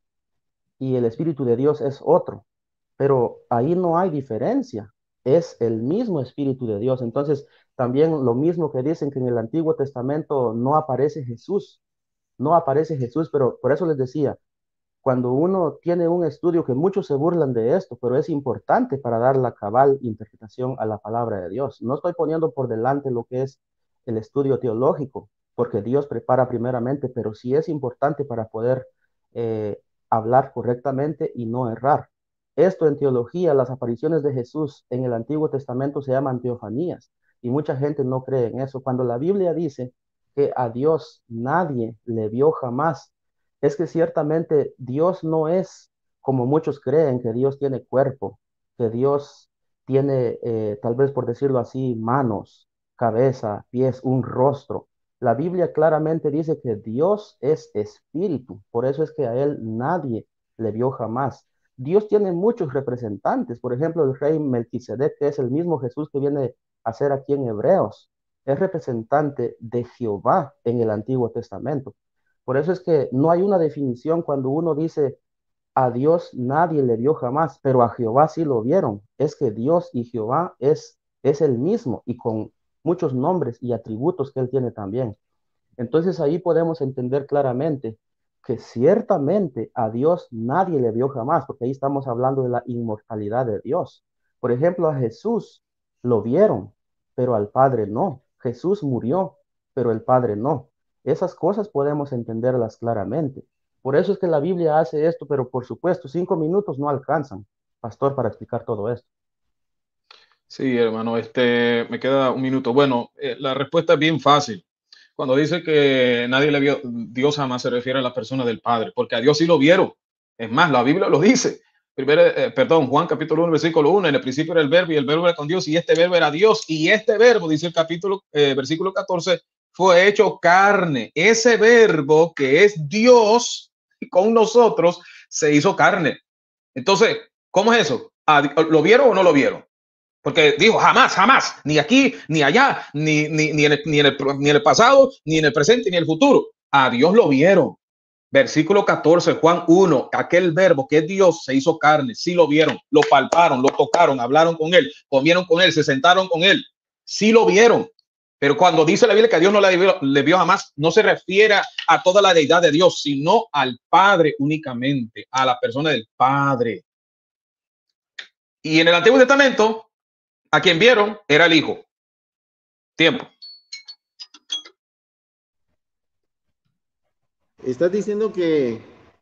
y el Espíritu de Dios es otro. Pero ahí no hay diferencia. Es el mismo Espíritu de Dios. Entonces, también lo mismo que dicen que en el Antiguo Testamento no aparece Jesús. No aparece Jesús, pero por eso les decía, cuando uno tiene un estudio, que muchos se burlan de esto, pero es importante para dar la cabal interpretación a la palabra de Dios. No estoy poniendo por delante lo que es el estudio teológico, porque Dios prepara primeramente, pero sí es importante para poder eh, hablar correctamente y no errar. Esto en teología, las apariciones de Jesús en el Antiguo Testamento se llaman teofanías, y mucha gente no cree en eso. Cuando la Biblia dice que a Dios nadie le vio jamás, es que ciertamente Dios no es como muchos creen, que Dios tiene cuerpo, que Dios tiene, eh, tal vez por decirlo así, manos, cabeza, pies, un rostro. La Biblia claramente dice que Dios es espíritu, por eso es que a él nadie le vio jamás. Dios tiene muchos representantes, por ejemplo, el rey Melquisedec, que es el mismo Jesús que viene a ser aquí en Hebreos, es representante de Jehová en el Antiguo Testamento. Por eso es que no hay una definición cuando uno dice a Dios nadie le vio jamás, pero a Jehová sí lo vieron. Es que Dios y Jehová es, es el mismo y con muchos nombres y atributos que él tiene también. Entonces ahí podemos entender claramente que ciertamente a Dios nadie le vio jamás, porque ahí estamos hablando de la inmortalidad de Dios. Por ejemplo, a Jesús lo vieron, pero al Padre no. Jesús murió, pero el Padre no. Esas cosas podemos entenderlas claramente. Por eso es que la Biblia hace esto, pero por supuesto, cinco minutos no alcanzan, pastor, para explicar todo esto. Sí, hermano, este, me queda un minuto. Bueno, eh, la respuesta es bien fácil. Cuando dice que nadie le vio, Dios jamás se refiere a la persona del Padre, porque a Dios sí lo vieron. Es más, la Biblia lo dice. Primero, eh, perdón, Juan capítulo uno, versículo uno, en el principio era el verbo y el verbo era con Dios y este verbo era Dios y este verbo, dice el capítulo, eh, versículo catorce, fue hecho carne. Ese verbo que es Dios con nosotros se hizo carne. Entonces, ¿cómo es eso? ¿Lo vieron o no lo vieron? Porque dijo jamás, jamás, ni aquí, ni allá, ni, ni, ni, en el, ni, en el, ni en el pasado, ni en el presente, ni en el futuro. A Dios lo vieron. Versículo catorce, Juan uno, aquel verbo que es Dios se hizo carne, sí lo vieron, lo palparon, lo tocaron, hablaron con él, comieron con él, se sentaron con él, sí lo vieron. Pero cuando dice la Biblia que a Dios no le vio, le vio jamás, no se refiere a toda la deidad de Dios, sino al Padre únicamente, a la persona del Padre. Y en el Antiguo Testamento, a quien vieron era el Hijo. Tiempo. Estás diciendo que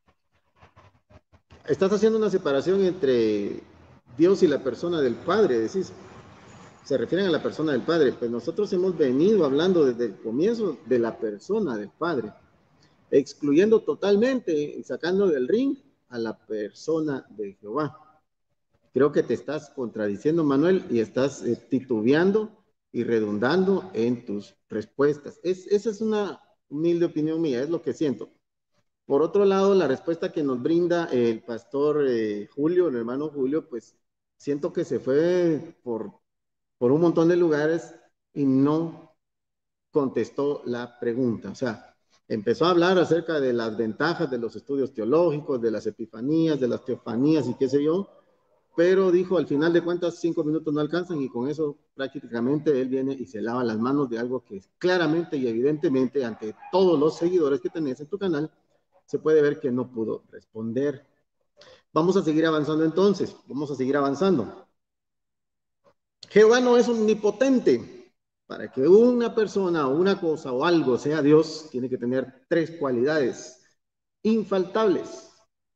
estás haciendo una separación entre Dios y la persona del Padre, decís. Se refieren a la persona del Padre. Pues nosotros hemos venido hablando desde el comienzo de la persona del Padre, excluyendo totalmente y sacando del ring a la persona de Jehová. Creo que te estás contradiciendo, Manuel, y estás eh, titubeando y redundando en tus respuestas. Es, esa es una humilde opinión mía, es lo que siento. Por otro lado, la respuesta que nos brinda el pastor eh, Julio, el hermano Julio, pues siento que se fue por, por un montón de lugares y no contestó la pregunta. O sea, empezó a hablar acerca de las ventajas de los estudios teológicos, de las epifanías, de las teofanías y qué sé yo, pero dijo, al final de cuentas, cinco minutos no alcanzan y con eso prácticamente él viene y se lava las manos de algo que claramente y evidentemente ante todos los seguidores que tenés en tu canal, se puede ver que no pudo responder. Vamos a seguir avanzando entonces, vamos a seguir avanzando. Jehová no es omnipotente. Para que una persona o una cosa o algo sea Dios, tiene que tener tres cualidades infaltables.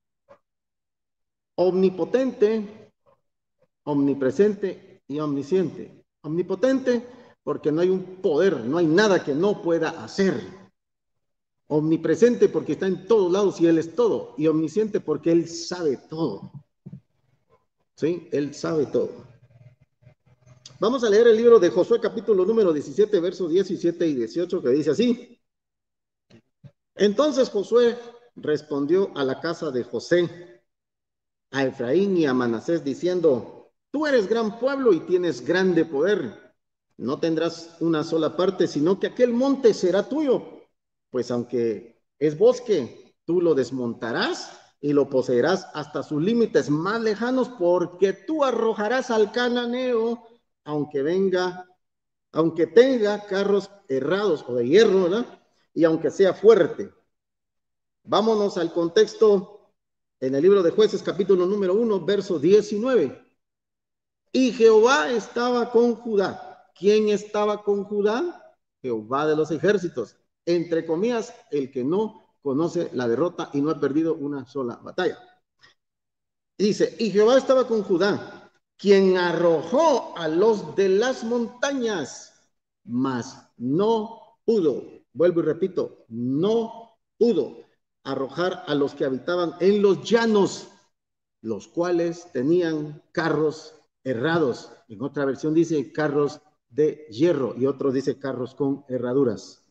Omnipotente, omnipresente y omnisciente. Omnipotente porque no hay un poder, no hay nada que no pueda hacer. Omnipresente porque está en todos lados y Él es todo. Y omnisciente porque Él sabe todo. ¿Sí? Él sabe todo. Vamos a leer el libro de Josué capítulo número diecisiete, versos diecisiete y dieciocho, que dice así. Entonces Josué respondió a la casa de José, a Efraín y a Manasés, diciendo, tú eres gran pueblo y tienes grande poder. No tendrás una sola parte, sino que aquel monte será tuyo. Pues aunque es bosque, tú lo desmontarás y lo poseerás hasta sus límites más lejanos, porque tú arrojarás al cananeo, aunque venga, aunque tenga carros herrados o de hierro, ¿verdad? Y aunque sea fuerte. Vámonos al contexto en el libro de Jueces, capítulo número uno, verso diecinueve. Y Jehová estaba con Judá. ¿Quién estaba con Judá? Jehová de los ejércitos. Entre comillas, el que no conoce la derrota y no ha perdido una sola batalla. Dice, y Jehová estaba con Judá, quien arrojó a los de las montañas, mas no pudo, vuelvo y repito, no pudo arrojar a los que habitaban en los llanos, los cuales tenían carros herrados. En otra versión dice carros de hierro y otro dice carros con herraduras.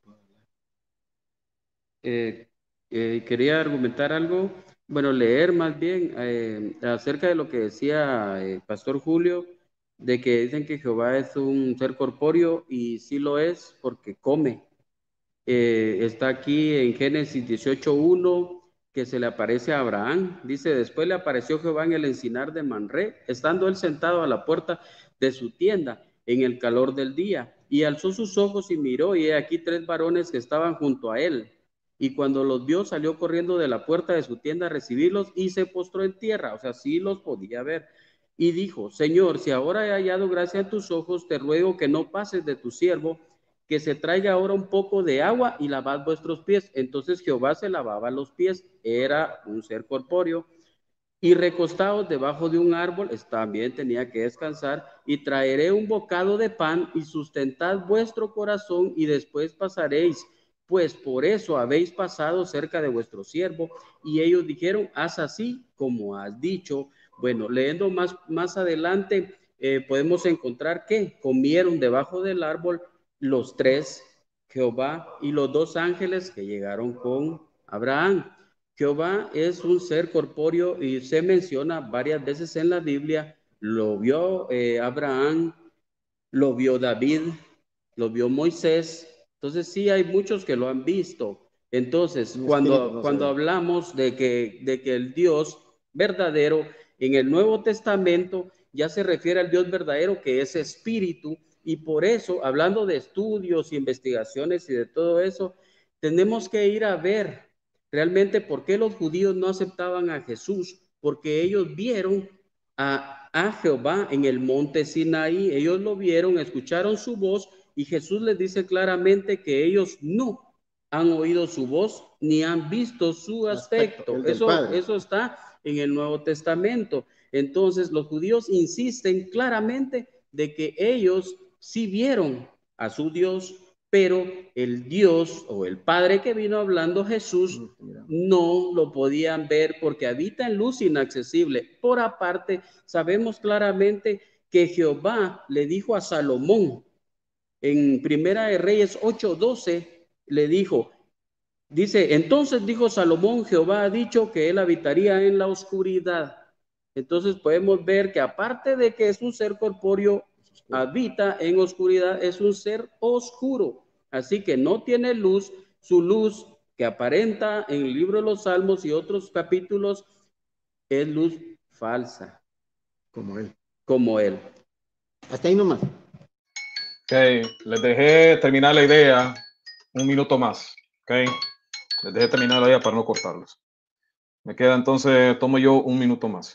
Eh, eh, quería argumentar algo, bueno, leer más bien eh, acerca de lo que decía el pastor Julio, de que dicen que Jehová es un ser corpóreo y sí lo es porque come. Eh, está aquí en Génesis dieciocho uno que se le aparece a Abraham. Dice, después le apareció Jehová en el encinar de Manré, estando él sentado a la puerta de su tienda en el calor del día, y alzó sus ojos y miró, y he aquí tres varones que estaban junto a él. Y cuando los vio, salió corriendo de la puerta de su tienda a recibirlos y se postró en tierra. O sea, sí los podía ver. Y dijo, Señor, si ahora he hallado gracia en tus ojos, te ruego que no pases de tu siervo, que se traiga ahora un poco de agua y lavad vuestros pies. Entonces Jehová se lavaba los pies, era un ser corpóreo, y recostados debajo de un árbol, también tenía que descansar, y traeré un bocado de pan, y sustentad vuestro corazón, y después pasaréis, pues por eso habéis pasado cerca de vuestro siervo. Y ellos dijeron, haz así como has dicho. Bueno, leyendo más, más adelante, eh, podemos encontrar que comieron debajo del árbol los tres, Jehová y los dos ángeles que llegaron con Abraham. Jehová es un ser corpóreo y se menciona varias veces en la Biblia. Lo vio eh, Abraham, lo vio David, lo vio Moisés. Entonces sí hay muchos que lo han visto. Entonces, cuando, no cuando hablamos de que, de que el Dios verdadero en el Nuevo Testamento ya se refiere al Dios verdadero que es espíritu, y por eso, hablando de estudios, investigaciones y de todo eso, tenemos que ir a ver realmente por qué los judíos no aceptaban a Jesús, porque ellos vieron a, a Jehová en el monte Sinaí, ellos lo vieron, escucharon su voz, y Jesús les dice claramente que ellos no han oído su voz ni han visto su aspecto. aspecto eso, eso está en el Nuevo Testamento. Entonces los judíos insisten claramente de que ellos sí vieron a su Dios, pero el Dios o el Padre que vino hablando Jesús no lo podían ver porque habita en luz inaccesible. Por aparte, sabemos claramente que Jehová le dijo a Salomón en Primera de Reyes ocho doce, le dijo, dice, entonces dijo Salomón, Jehová ha dicho que él habitaría en la oscuridad. Entonces podemos ver que aparte de que es un ser corpóreo, habita en oscuridad, es un ser oscuro. Así que no tiene luz, su luz que aparenta en el libro de los Salmos y otros capítulos es luz falsa. Como él. Como él. Hasta ahí nomás. Ok, les dejé terminar la idea un minuto más. Ok, les dejé terminar la idea para no cortarlos. Me queda entonces, tomo yo un minuto más.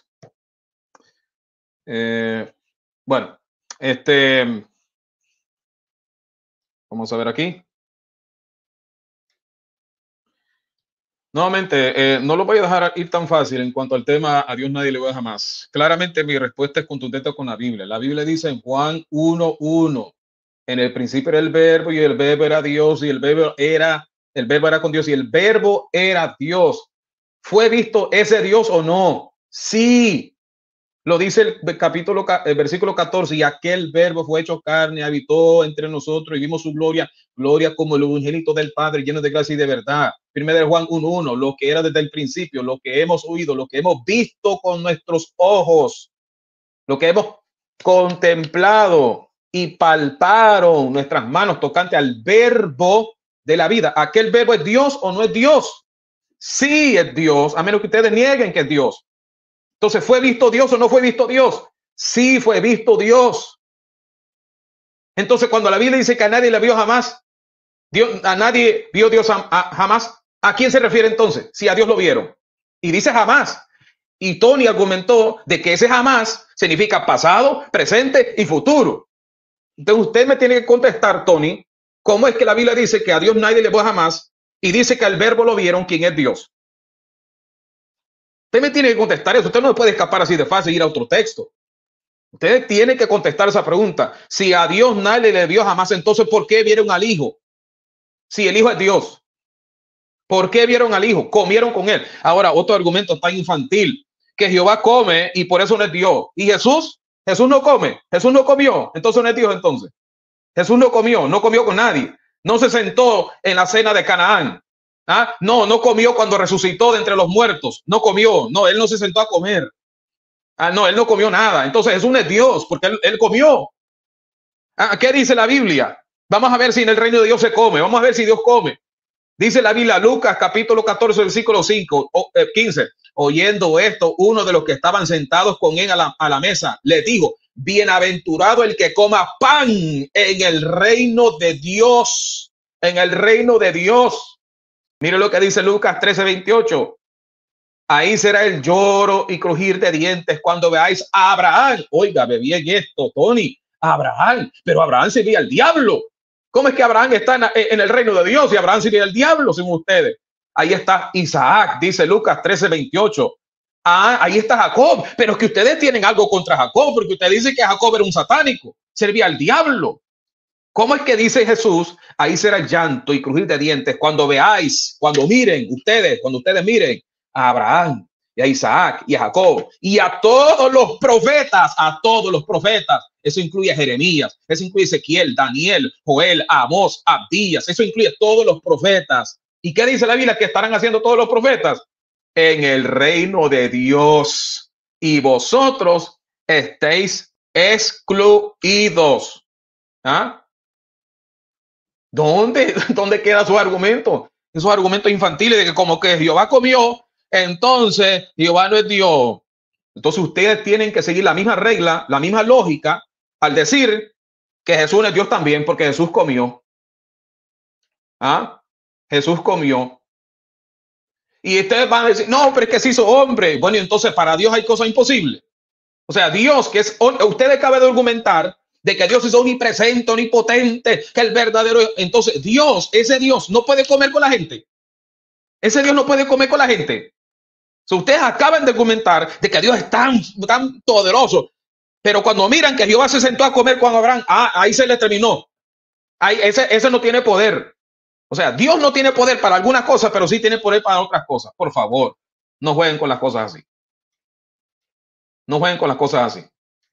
Eh, bueno, este, vamos a ver aquí. Nuevamente, eh, no lo voy a dejar ir tan fácil en cuanto al tema a Dios nadie le va jamás. Claramente mi respuesta es contundente con la Biblia. La Biblia dice en Juan uno uno, en el principio era el verbo y el verbo era Dios y el verbo era, el verbo era con Dios y el verbo era Dios. ¿Fue visto ese Dios o no? Sí. Lo dice el capítulo, el versículo catorce, y aquel verbo fue hecho carne, habitó entre nosotros y vimos su gloria, gloria como el unigénito del Padre, lleno de gracia y de verdad. Primero de Juan uno uno, lo que era desde el principio, lo que hemos oído, lo que hemos visto con nuestros ojos, lo que hemos contemplado y palparon nuestras manos tocante al verbo de la vida. ¿Aquel verbo es Dios o no es Dios? Sí es Dios, a menos que ustedes nieguen que es Dios. Entonces, ¿fue visto Dios o no fue visto Dios? Sí, fue visto Dios. Entonces, cuando la Biblia dice que a nadie le vio jamás, Dios, a nadie vio Dios a, a, jamás, ¿a quién se refiere entonces? Si a Dios lo vieron. Y dice jamás. Y Tony argumentó de que ese jamás significa pasado, presente y futuro. Entonces, usted me tiene que contestar, Tony, ¿cómo es que la Biblia dice que a Dios nadie le vio jamás y dice que al verbo lo vieron, quién es Dios? Usted me tiene que contestar eso. Usted no puede escapar así de fácil y ir a otro texto. Usted tiene que contestar esa pregunta. Si a Dios nadie le vio jamás, entonces ¿por qué vieron al Hijo? Si el Hijo es Dios. ¿Por qué vieron al Hijo? Comieron con él. Ahora, otro argumento tan infantil, que Jehová come y por eso no es Dios. ¿Y Jesús? Jesús no come. Jesús no comió. Entonces no es Dios entonces. Jesús no comió. No comió con nadie. No se sentó en la cena de Canaán. ¿Ah? No, no comió cuando resucitó de entre los muertos. No comió. No, él no se sentó a comer. Ah, no, él no comió nada. Entonces Jesús no es Dios porque él, él comió. Ah, ¿qué dice la Biblia? Vamos a ver si en el reino de Dios se come. Vamos a ver si Dios come. Dice la Biblia, Lucas capítulo catorce, versículo cinco, quince. Oyendo esto, uno de los que estaban sentados con él a la, a la mesa le dijo, bienaventurado el que coma pan en el reino de Dios. En el reino de Dios. Mire lo que dice Lucas trece veintiocho. Ahí será el lloro y crujir de dientes cuando veáis a Abraham. Oiga, bien esto, Tony. Abraham, pero Abraham servía al diablo. ¿Cómo es que Abraham está en, en el reino de Dios y Abraham servía al diablo según ustedes? Ahí está Isaac, dice Lucas trece veintiocho. Ah, ahí está Jacob, pero que ustedes tienen algo contra Jacob, porque usted dice que Jacob era un satánico, servía al diablo. ¿Cómo es que dice Jesús? Ahí será el llanto y crujir de dientes cuando veáis, cuando miren ustedes, cuando ustedes miren a Abraham y a Isaac y a Jacob y a todos los profetas, a todos los profetas. Eso incluye a Jeremías, eso incluye a Ezequiel, Daniel, Joel, Amós, Abdías, eso incluye a todos los profetas. ¿Y qué dice la Biblia que estarán haciendo todos los profetas? En el reino de Dios, y vosotros estéis excluidos. ¿Ah? ¿Dónde, ¿Dónde queda su argumento? Esos argumentos infantiles de que como que Jehová comió, entonces Jehová no es Dios. Entonces ustedes tienen que seguir la misma regla, la misma lógica, al decir que Jesús no es Dios también, porque Jesús comió. ¿Ah? Jesús comió. Y ustedes van a decir, no, pero es que se hizo hombre. Bueno, y entonces para Dios hay cosas imposibles. O sea, Dios, que es, ustedes acaban de argumentar de que Dios es omnipresente, omnipotente, que el verdadero. Entonces, Dios, ese Dios no puede comer con la gente. Ese Dios no puede comer con la gente. O sea, ustedes acaban de argumentar de que Dios es tan, tan poderoso. Pero cuando miran que Jehová se sentó a comer con Abraham, ah, ahí se le terminó. Ahí, ese, ese no tiene poder. O sea, Dios no tiene poder para algunas cosas, pero sí tiene poder para otras cosas. Por favor, no jueguen con las cosas así. No jueguen con las cosas así.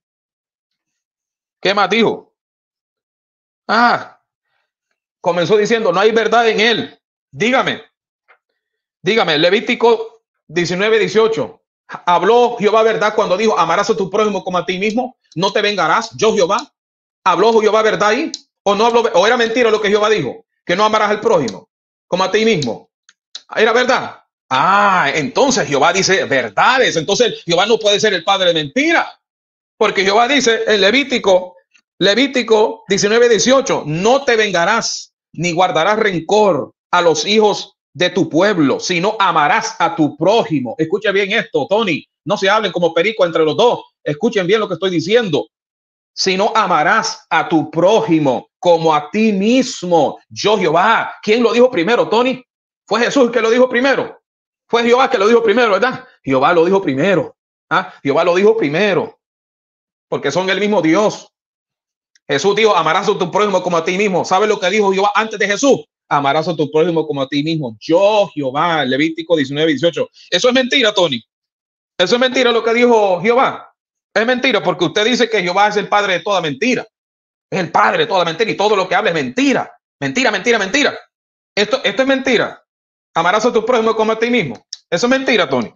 ¿Qué más dijo? Ah, comenzó diciendo, no hay verdad en él. Dígame, dígame, Levítico diecinueve dieciocho. ¿Habló Jehová verdad cuando dijo, amarás a tu prójimo como a ti mismo? No te vengarás, yo Jehová. ¿Habló Jehová verdad ahí? ¿O no habló, o era mentira lo que Jehová dijo? Que no amarás al prójimo como a ti mismo. ¿Era verdad? Ah, entonces Jehová dice verdades. Entonces Jehová no puede ser el padre de mentira. Porque Jehová dice en Levítico, Levítico diecinueve dieciocho, no te vengarás ni guardarás rencor a los hijos de tu pueblo, sino amarás a tu prójimo. Escucha bien esto, Tony. No se hablen como perico entre los dos. Escuchen bien lo que estoy diciendo. Sino amarás a tu prójimo como a ti mismo. Yo, Jehová. ¿Quién lo dijo primero, Tony? Fue Jesús que lo dijo primero. Fue Jehová que lo dijo primero, ¿verdad? Jehová lo dijo primero. ¿Ah? Jehová lo dijo primero. Porque son el mismo Dios. Jesús dijo, amarás a tu prójimo como a ti mismo. ¿Sabes lo que dijo Jehová antes de Jesús? Amarás a tu prójimo como a ti mismo. Yo, Jehová, Levítico diecinueve dieciocho. Eso es mentira, Tony. Eso es mentira lo que dijo Jehová. Es mentira porque usted dice que Jehová es el padre de toda mentira. Es el padre de toda mentira y todo lo que habla es mentira. Mentira, mentira, mentira. Esto, esto es mentira. Amarás a tu prójimo como a ti mismo. Eso es mentira, Tony.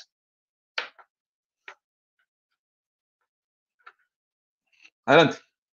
Adelante.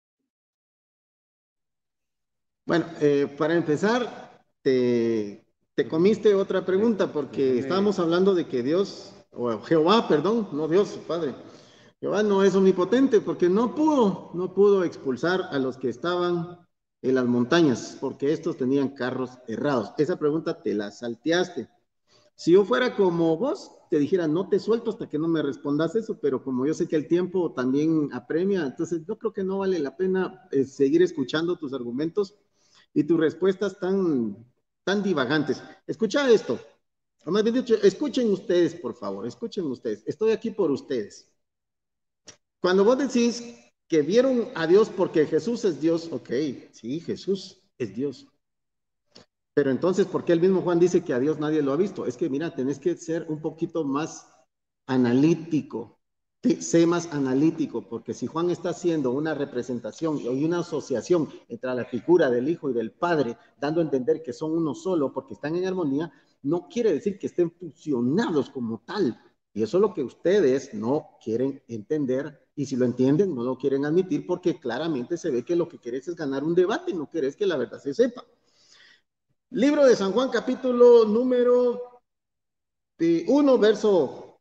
Bueno, eh, para empezar, te, te comiste otra pregunta porque estábamos hablando de que Dios, o Jehová, perdón, no Dios, Padre. Jehová no es omnipotente porque no pudo, no pudo expulsar a los que estaban en las montañas porque estos tenían carros errados. Esa pregunta te la salteaste. Si yo fuera como vos, te dijera, no te suelto hasta que no me respondas eso, pero como yo sé que el tiempo también apremia, entonces yo creo que no vale la pena eh, seguir escuchando tus argumentos y tus respuestas tan, tan divagantes. Escucha esto, o más bien dicho, escuchen ustedes, por favor, escuchen ustedes. Estoy aquí por ustedes. Cuando vos decís que vieron a Dios porque Jesús es Dios, ok, sí, Jesús es Dios. Pero entonces, ¿por qué el mismo Juan dice que a Dios nadie lo ha visto? Es que, mira, tenés que ser un poquito más analítico. Sé más analítico, porque si Juan está haciendo una representación y una asociación entre la figura del Hijo y del Padre, dando a entender que son uno solo porque están en armonía, no quiere decir que estén fusionados como tal. Y eso es lo que ustedes no quieren entender, y si lo entienden, no lo quieren admitir, porque claramente se ve que lo que querés es ganar un debate, no querés que la verdad se sepa. Libro de San Juan, capítulo número uno, verso,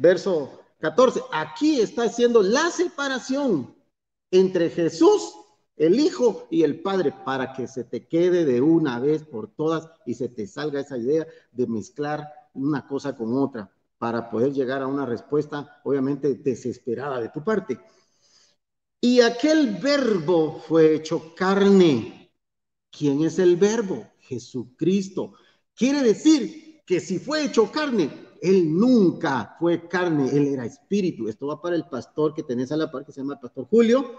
verso catorce. Aquí está haciendo la separación entre Jesús el Hijo y el Padre, para que se te quede de una vez por todas y se te salga esa idea de mezclar una cosa con otra, para poder llegar a una respuesta, obviamente, desesperada de tu parte. Y aquel verbo fue hecho carne. ¿Quién es el verbo? Jesucristo. Quiere decir que si fue hecho carne, él nunca fue carne, él era espíritu. Esto va para el pastor que tenés a la par, que se llama el pastor Julio.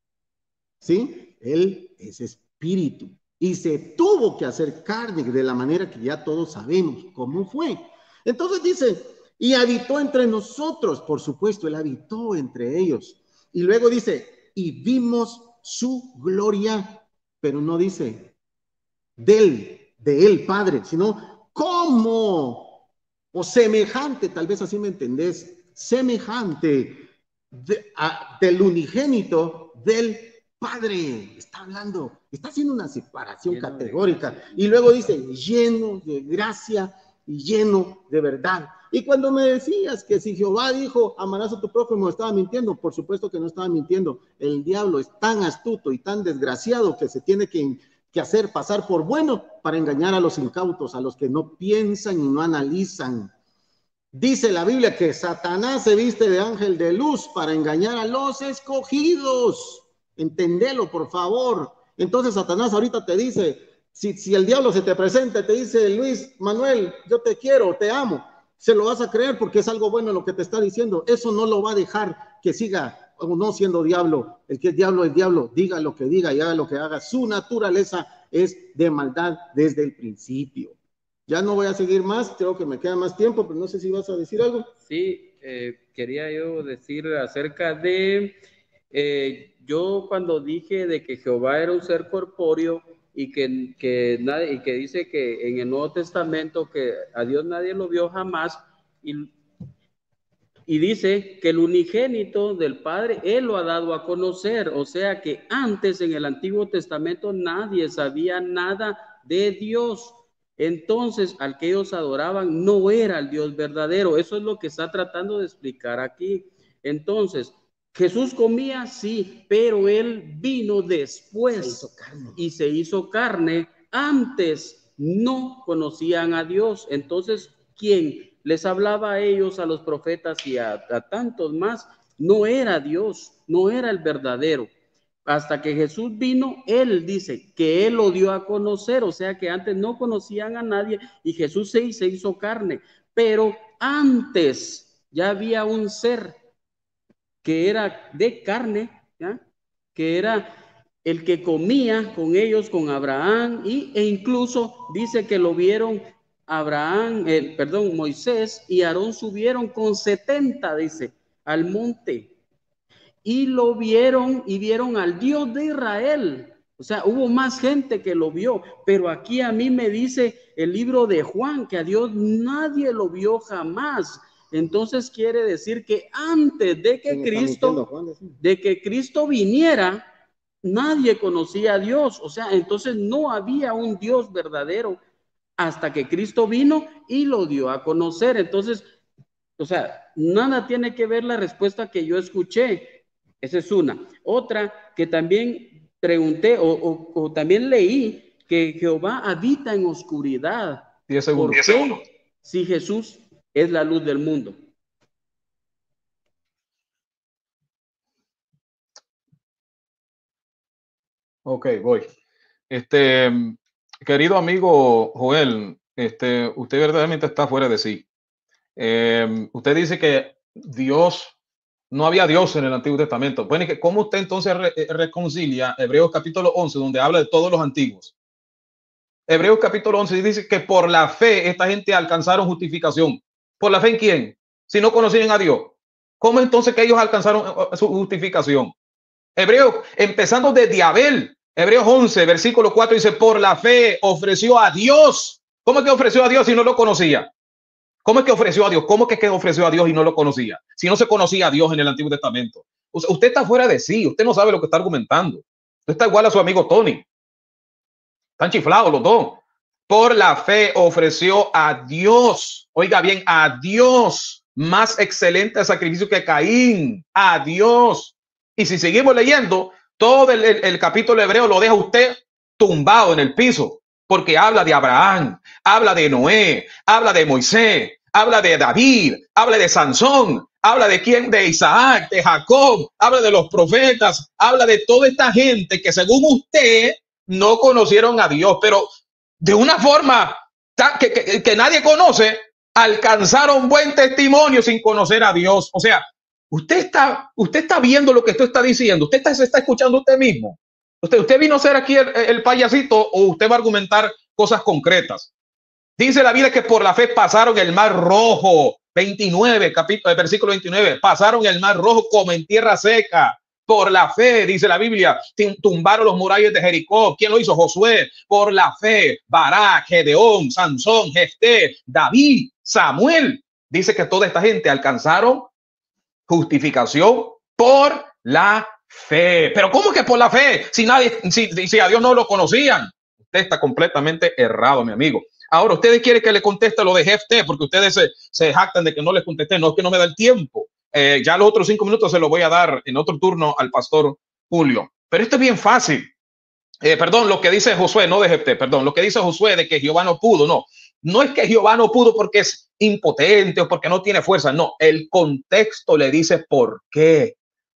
¿Sí? Él es espíritu. Y se tuvo que hacer carne de la manera que ya todos sabemos cómo fue. Entonces dice, y habitó entre nosotros, por supuesto, él habitó entre ellos. Y luego dice, y vimos su gloria, pero no dice del, de él, Padre, sino como, o semejante, tal vez así me entendés, semejante de, a, del unigénito del Padre. Está hablando, está haciendo una separación lleno categórica. Y luego dice, lleno de gracia y lleno de verdad. Y cuando me decías que si Jehová dijo, amarás a tu prójimo, estaba mintiendo, por supuesto que no estaba mintiendo. El diablo es tan astuto y tan desgraciado que se tiene que, que hacer pasar por bueno para engañar a los incautos, a los que no piensan y no analizan. Dice la Biblia que Satanás se viste de ángel de luz para engañar a los escogidos. Entendelo, por favor. Entonces Satanás ahorita te dice, si, si el diablo se te presenta y te dice, Luis Manuel, yo te quiero, te amo, se lo vas a creer porque es algo bueno lo que te está diciendo. Eso no lo va a dejar que siga o no siendo diablo. El que es diablo es diablo, diga lo que diga y haga lo que haga. Su naturaleza es de maldad desde el principio. Ya no voy a seguir más, creo que me queda más tiempo, pero no sé si vas a decir algo. Sí, eh, quería yo decir acerca de, eh, yo cuando dije de que Jehová era un ser corpóreo y que, que, nadie, y que dice que en el Nuevo Testamento que a Dios nadie lo vio jamás, y, y dice que el unigénito del Padre, Él lo ha dado a conocer, o sea que antes en el Antiguo Testamento nadie sabía nada de Dios. Entonces, al que ellos adoraban no era el Dios verdadero. Eso es lo que está tratando de explicar aquí. Entonces, Jesús comía, sí, pero él vino después se hizo carne. y se hizo carne. Antes no conocían a Dios. Entonces, ¿quién les hablaba a ellos, a los profetas y a, a tantos más? No era Dios, no era el verdadero. Hasta que Jesús vino, él dice que él lo dio a conocer, o sea que antes no conocían a nadie y Jesús se, se hizo carne, pero antes ya había un ser que era de carne, ¿ya? Que era el que comía con ellos, con Abraham, y, e incluso dice que lo vieron Abraham, eh, perdón, Moisés y Aarón subieron con setenta, dice, al monte. Y lo vieron y vieron al Dios de Israel. O sea, hubo más gente que lo vio, pero aquí a mí me dice el libro de Juan que a Dios nadie lo vio jamás. Entonces quiere decir que antes de que Cristo, de que Cristo viniera, nadie conocía a Dios. O sea, entonces no había un Dios verdadero hasta que Cristo vino y lo dio a conocer. Entonces, o sea, nada tiene que ver la respuesta que yo escuché. Esa es una. Otra que también pregunté o, o, o también leí que Jehová habita en oscuridad. diez segundos. ¿Por qué? Si Jesús es la luz del mundo. Ok, voy. Este, querido amigo Joel, este, usted verdaderamente está fuera de sí. Eh, usted dice que Dios, no había Dios en el Antiguo Testamento. Bueno, ¿cómo usted entonces re reconcilia Hebreos capítulo once, donde habla de todos los antiguos? Hebreos capítulo once dice que por la fe esta gente alcanzaron justificación. ¿Por la fe en quién? Si no conocían a Dios. ¿Cómo entonces que ellos alcanzaron su justificación? Hebreos, empezando desde Abel, Hebreos once, versículo cuatro dice, por la fe ofreció a Dios. ¿Cómo es que ofreció a Dios si no lo conocía? ¿Cómo es que ofreció a Dios? ¿Cómo es que ofreció a Dios y no lo conocía? Si no se conocía a Dios en el Antiguo Testamento. O sea, usted está fuera de sí, usted no sabe lo que está argumentando. Usted está igual a su amigo Tony. Están chiflados los dos. Por la fe ofreció a Dios. Oiga bien, a Dios. Más excelente sacrificio que Caín. A Dios. Y si seguimos leyendo, Todo el, el, el capítulo hebreo lo deja usted tumbado en el piso, porque habla de Abraham, habla de Noé, habla de Moisés, habla de David, habla de Sansón, habla de quién, de Isaac, de Jacob, habla de los profetas, habla de toda esta gente que según usted no conocieron a Dios, pero de una forma que, que, que nadie conoce, alcanzaron buen testimonio sin conocer a Dios. O sea, usted está, usted está viendo lo que esto está diciendo, usted está, se está escuchando usted mismo. Usted, usted vino a ser aquí el, el payasito, o usted va a argumentar cosas concretas. Dice la Biblia que por la fe pasaron el mar rojo, veintinueve, capítulo, versículo veintinueve, pasaron el mar rojo como en tierra seca. Por la fe, dice la Biblia, tumbaron los murallas de Jericó. ¿Quién lo hizo? Josué. Por la fe, Barak, Gedeón, Sansón, Jefté, David, Samuel. Dice que toda esta gente alcanzaron justificación por la fe. Pero ¿cómo que por la fe? Si nadie, si, si a Dios no lo conocían. Usted está completamente errado, mi amigo. Ahora, ustedes quieren que le conteste lo de Jefté, porque ustedes se, se jactan de que no les contesté. No, es que no me da el tiempo. Eh, ya los otros cinco minutos se los voy a dar en otro turno al pastor Julio. Pero esto es bien fácil. Eh, perdón, lo que dice Josué, no de Jefté, perdón, lo que dice Josué de que Jehová no pudo, no. No es que Jehová no pudo porque es impotente o porque no tiene fuerza, no. El contexto le dice por qué.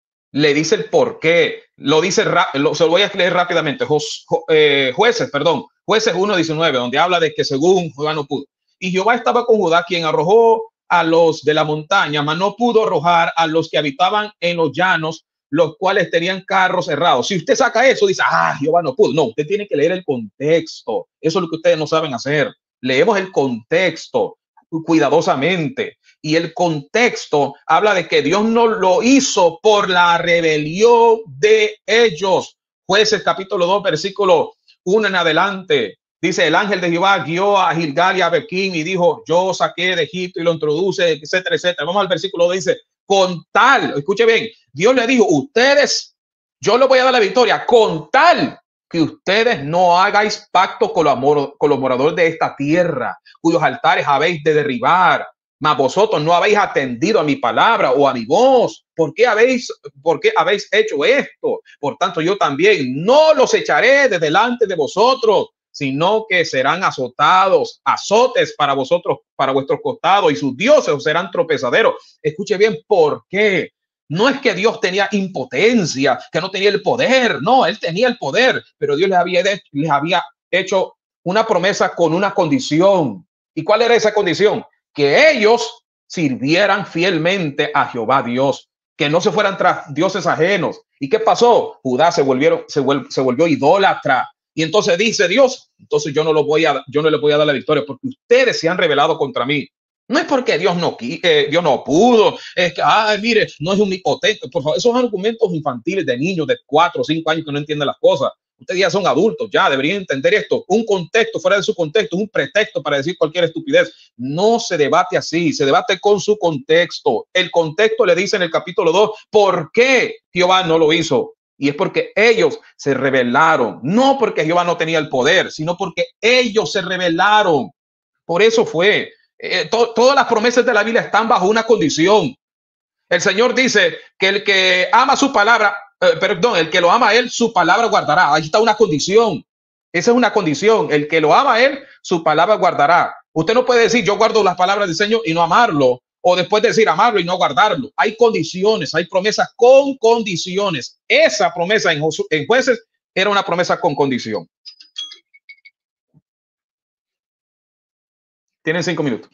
Le dice el por qué. Lo dice, lo, se lo voy a leer rápidamente. Jos, eh, jueces, perdón. Jueces uno diecinueve, donde habla de que según Jehová no pudo. Y Jehová estaba con Judá, quien arrojó a los de la montaña, mas no pudo arrojar a los que habitaban en los llanos, los cuales tenían carros cerrados. Si usted saca eso, dice, ah, Jehová no pudo. No, usted tiene que leer el contexto. Eso es lo que ustedes no saben hacer. Leemos el contexto cuidadosamente. Y el contexto habla de que Dios no lo hizo por la rebelión de ellos. Jueces capítulo dos, versículo uno en adelante. Dice, el ángel de Jehová guió a Gilgal y a Bequim y dijo, yo saqué de Egipto y lo introduce, etcétera, etcétera. Vamos al versículo, dice, con tal, escuche bien, Dios le dijo, ustedes, yo les voy a dar la victoria, con tal que ustedes no hagáis pacto con los, amor, con los moradores de esta tierra, cuyos altares habéis de derribar, mas vosotros no habéis atendido a mi palabra o a mi voz. ¿Por qué habéis, por qué habéis hecho esto? Por tanto, yo también no los echaré de delante de vosotros, sino que serán azotados, azotes para vosotros, para vuestros costados, y sus dioses os serán tropezaderos. Escuche bien, ¿por qué? No es que Dios tenía impotencia, que no tenía el poder, no, él tenía el poder, pero Dios les había, les había hecho una promesa con una condición. ¿Y cuál era esa condición? Que ellos sirvieran fielmente a Jehová Dios, que no se fueran tras dioses ajenos. ¿Y qué pasó? Judá se volvieron, se, vuel, se volvió idólatra. Y entonces dice Dios, entonces yo no lo voy a, yo no le voy a dar la victoria porque ustedes se han rebelado contra mí. No es porque Dios no, eh, Dios no pudo, es que, ay, mire, no es omnipotente. Por favor, esos argumentos infantiles de niños de cuatro o cinco años que no entienden las cosas. Ustedes ya son adultos, ya deberían entender esto. Un contexto fuera de su contexto, un pretexto para decir cualquier estupidez. No se debate así, se debate con su contexto. El contexto le dice en el capítulo dos, ¿por qué Jehová no lo hizo? Y es porque ellos se rebelaron, no porque Jehová no tenía el poder, sino porque ellos se rebelaron. Por eso fue. Eh, to todas las promesas de la Biblia están bajo una condición. El Señor dice que el que ama su palabra, eh, perdón, el que lo ama a él, su palabra guardará. Ahí está una condición. Esa es una condición. El que lo ama a él, su palabra guardará. Usted no puede decir yo guardo las palabras del Señor y no amarlo, o después decir amarlo y no guardarlo. Hay condiciones, hay promesas con condiciones. Esa promesa en, en Jueces era una promesa con condición. Tienen cinco minutos.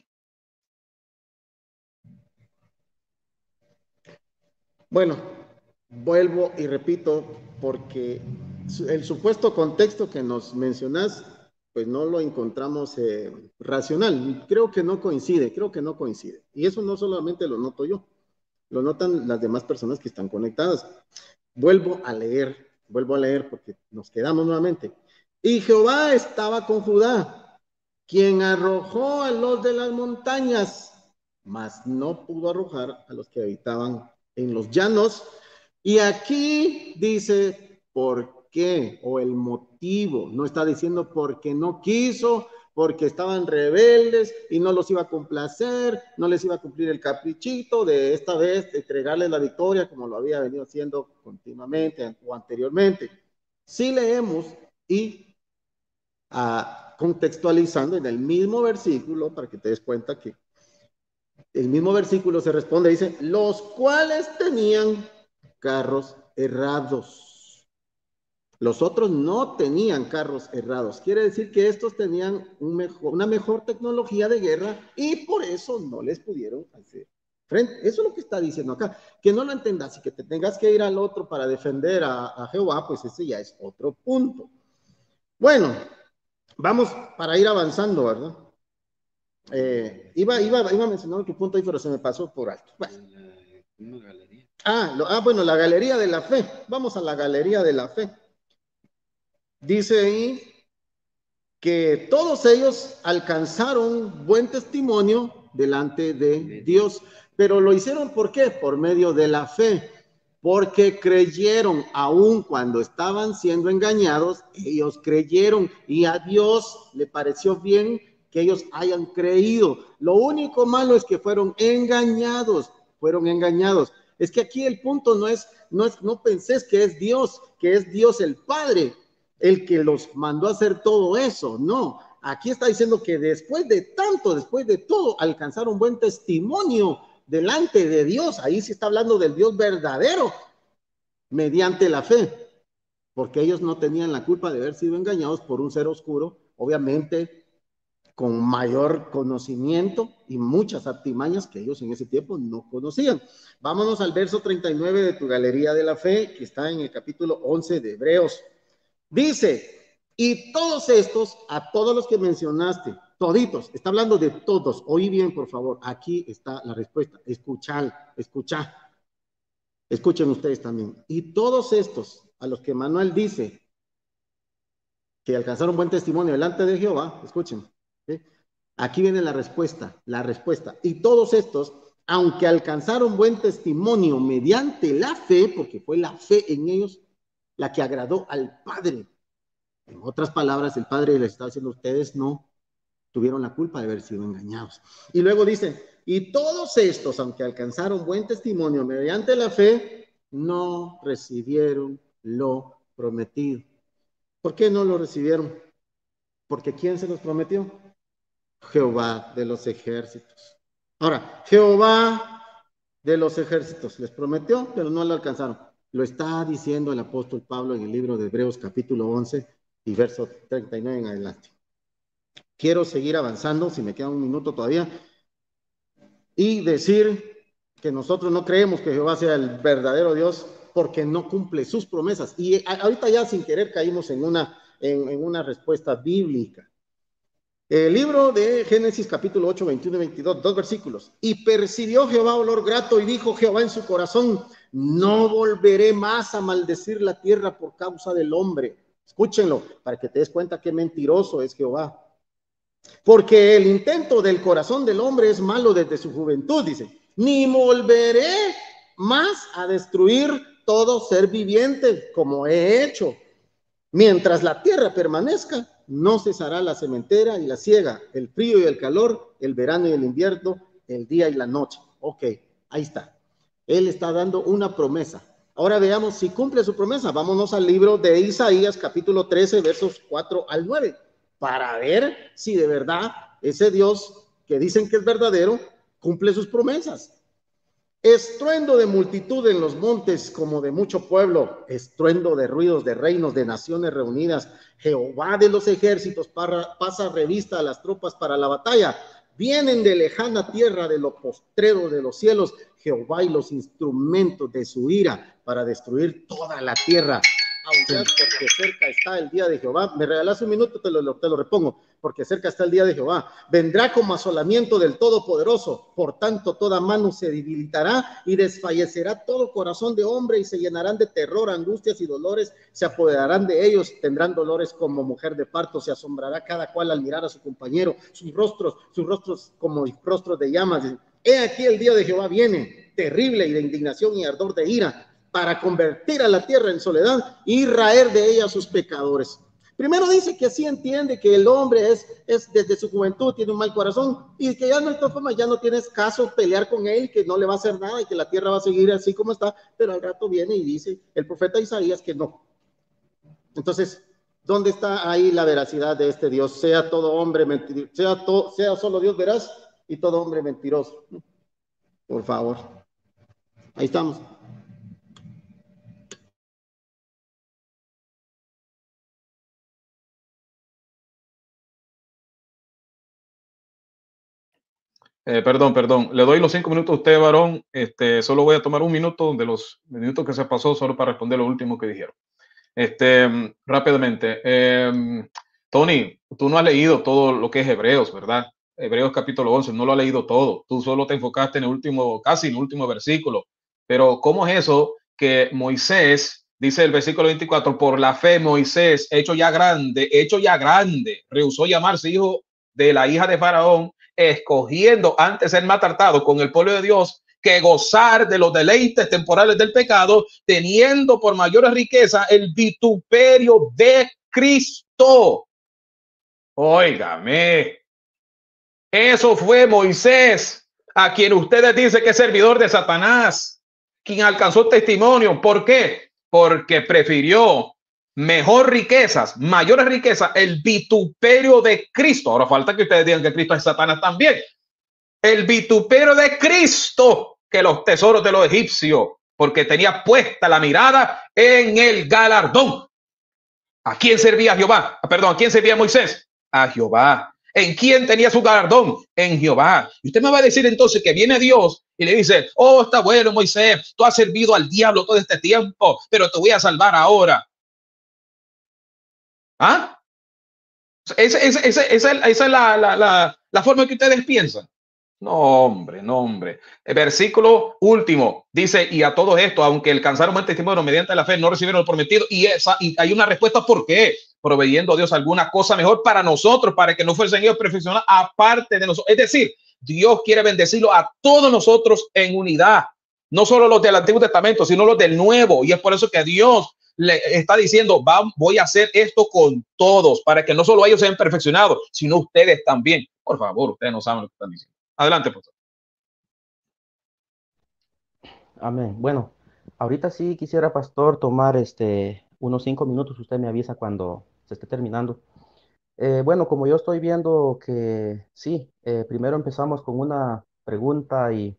Bueno, vuelvo y repito, porque el supuesto contexto que nos mencionas, pues no lo encontramos eh, racional. Creo que no coincide, creo que no coincide. Y eso no solamente lo noto yo, lo notan las demás personas que están conectadas. Vuelvo a leer, vuelvo a leer porque nos quedamos nuevamente. Y Jehová estaba con Judá, quien arrojó a los de las montañas, mas no pudo arrojar a los que habitaban en los llanos. Y aquí dice por qué, o el motivo. No está diciendo porque no quiso, porque estaban rebeldes y no los iba a complacer, no les iba a cumplir el caprichito de esta vez de entregarles la victoria como lo había venido haciendo continuamente o anteriormente. Si leemos y uh, contextualizando en el mismo versículo, para que te des cuenta que el mismo versículo se responde, dice, los cuales tenían carros errados. Los otros no tenían carros errados. Quiere decir que estos tenían un mejor, una mejor tecnología de guerra y por eso no les pudieron hacer frente. Eso es lo que está diciendo acá. Que no lo entendas y que te tengas que ir al otro para defender a, a Jehová, pues ese ya es otro punto. Bueno, vamos para ir avanzando, ¿verdad? Eh, iba, iba, iba a mencionar tu punto ahí, pero se me pasó por alto. Bueno. Una galería. Ah, lo, ah, bueno, la galería de la fe. Vamos a la galería de la fe. Dice ahí que todos ellos alcanzaron buen testimonio delante de Dios, pero lo hicieron ¿por qué? Por medio de la fe, porque creyeron, aun cuando estaban siendo engañados, ellos creyeron y a Dios le pareció bien que ellos hayan creído. Lo único malo es que fueron engañados, fueron engañados. Es que aquí el punto no es, no es, no penses que es Dios, que es Dios el Padre el que los mandó a hacer todo eso. No, aquí está diciendo que después de tanto, después de todo, alcanzaron buen testimonio delante de Dios. Ahí sí está hablando del Dios verdadero, mediante la fe, porque ellos no tenían la culpa de haber sido engañados por un ser oscuro, obviamente con mayor conocimiento y muchas artimañas que ellos en ese tiempo no conocían. Vámonos al verso treinta y nueve de tu galería de la fe, que está en el capítulo once de Hebreos. Dice, y todos estos, a todos los que mencionaste, toditos, está hablando de todos, oí bien por favor, aquí está la respuesta, escuchad, escuchad, escuchen ustedes también, y todos estos, a los que Manuel dice, que alcanzaron buen testimonio delante de Jehová, escuchen, ¿sí? Aquí viene la respuesta, la respuesta, y todos estos, aunque alcanzaron buen testimonio mediante la fe, porque fue la fe en ellos, la que agradó al Padre. En otras palabras, el Padre les está diciendo, ustedes no tuvieron la culpa de haber sido engañados. Y luego dice, y todos estos, aunque alcanzaron buen testimonio mediante la fe, no recibieron lo prometido. ¿Por qué no lo recibieron? Porque ¿quién se los prometió? Jehová de los ejércitos. Ahora, Jehová de los ejércitos les prometió, pero no lo alcanzaron. Lo está diciendo el apóstol Pablo en el libro de Hebreos capítulo once y verso treinta y nueve en adelante. Quiero seguir avanzando, si me queda un minuto todavía, y decir que nosotros no creemos que Jehová sea el verdadero Dios porque no cumple sus promesas. Y ahorita ya sin querer caímos en una, en, en una respuesta bíblica. El libro de Génesis capítulo ocho, veintiuno y veintidós, dos versículos. Y percibió Jehová olor grato y dijo Jehová en su corazón, no volveré más a maldecir la tierra por causa del hombre. Escúchenlo para que te des cuenta qué mentiroso es Jehová. Porque el intento del corazón del hombre es malo desde su juventud, dice. Ni volveré más a destruir todo ser viviente como he hecho. Mientras la tierra permanezca, no cesará la sementera y la siega, el frío y el calor, el verano y el invierno, el día y la noche. Ok, ahí está. Él está dando una promesa. Ahora veamos si cumple su promesa. Vámonos al libro de Isaías, capítulo trece, versos cuatro al nueve, para ver si de verdad ese Dios que dicen que es verdadero, cumple sus promesas. Estruendo de multitud en los montes como de mucho pueblo, estruendo de ruidos de reinos, de naciones reunidas. Jehová de los ejércitos para, pasa revista a las tropas para la batalla. Vienen de lejana tierra, de lo postrero de los cielos, Jehová y los instrumentos de su ira para destruir toda la tierra. Aullad porque cerca está el día de Jehová. Me regalas un minuto, te lo, te lo repongo. Porque cerca está el día de Jehová. Vendrá como asolamiento del Todopoderoso. Por tanto, toda mano se debilitará y desfallecerá todo corazón de hombre y se llenarán de terror, angustias y dolores. Se apoderarán de ellos. Tendrán dolores como mujer de parto. Se asombrará cada cual al mirar a su compañero. Sus rostros, sus rostros como rostros de llamas. He aquí el día de Jehová viene, terrible y de indignación y ardor de ira, para convertir a la tierra en soledad y raer de ella a sus pecadores. Primero dice que sí entiende que el hombre es, es desde su juventud, tiene un mal corazón y que ya no, de todas formas, ya no tienes caso pelear con él, que no le va a hacer nada y que la tierra va a seguir así como está, pero al rato viene y dice el profeta Isaías que no. Entonces, ¿dónde está ahí la veracidad de este Dios? Sea todo hombre mentiroso, sea, to, sea solo Dios veraz y todo hombre mentiroso. Por favor. Ahí estamos. Eh, perdón, perdón. Le doy los cinco minutos a usted, varón. Este, solo voy a tomar un minuto de los minutos que se pasó solo para responder lo último que dijeron. Este, rápidamente. Eh, Tony, tú no has leído todo lo que es Hebreos, ¿verdad? Hebreos capítulo once, no lo has leído todo. Tú solo te enfocaste en el último, casi en el último versículo. Pero ¿cómo es eso que Moisés, dice el versículo veinticuatro, por la fe Moisés, hecho ya grande, hecho ya grande, rehusó llamarse hijo de la hija de Faraón, escogiendo antes ser maltratado con el pueblo de Dios que gozar de los deleites temporales del pecado, teniendo por mayores riqueza el vituperio de Cristo? Óigame, eso fue Moisés, a quien ustedes dicen que es servidor de Satanás, quien alcanzó testimonio. ¿Por qué? Porque prefirió mejor riquezas, mayores riquezas, el vituperio de Cristo. Ahora falta que ustedes digan que Cristo es Satanás también. El vituperio de Cristo que los tesoros de los egipcios, porque tenía puesta la mirada en el galardón. ¿A quién servía Jehová? Perdón, ¿a quién servía Moisés? A Jehová. ¿En quién tenía su galardón? En Jehová. Y usted me va a decir entonces que viene Dios y le dice, oh, está bueno, Moisés, tú has servido al diablo todo este tiempo, pero te voy a salvar ahora. ¿Ah? Esa, esa, esa, esa, esa es la, la, la, la forma que ustedes piensan. No, hombre, no, hombre. El versículo último dice, y a todo esto, aunque alcanzaron buen testimonio mediante la fe, no recibieron lo prometido. Y, esa, y hay una respuesta, ¿por qué? Proveyendo a Dios alguna cosa mejor para nosotros, para que no fuesen ellos perfeccionados aparte de nosotros. Es decir, Dios quiere bendecirlo a todos nosotros en unidad. No solo los del Antiguo Testamento, sino los del Nuevo. Y es por eso que Dios le está diciendo, va, voy a hacer esto con todos, para que no solo ellos sean perfeccionados, sino ustedes también. Por favor, ustedes no saben lo que están diciendo. Adelante, profesor. Amén. Bueno, ahorita sí quisiera, pastor, tomar este unos cinco minutos. Usted me avisa cuando se esté terminando. Eh, bueno, como yo estoy viendo que sí, eh, primero empezamos con una pregunta y,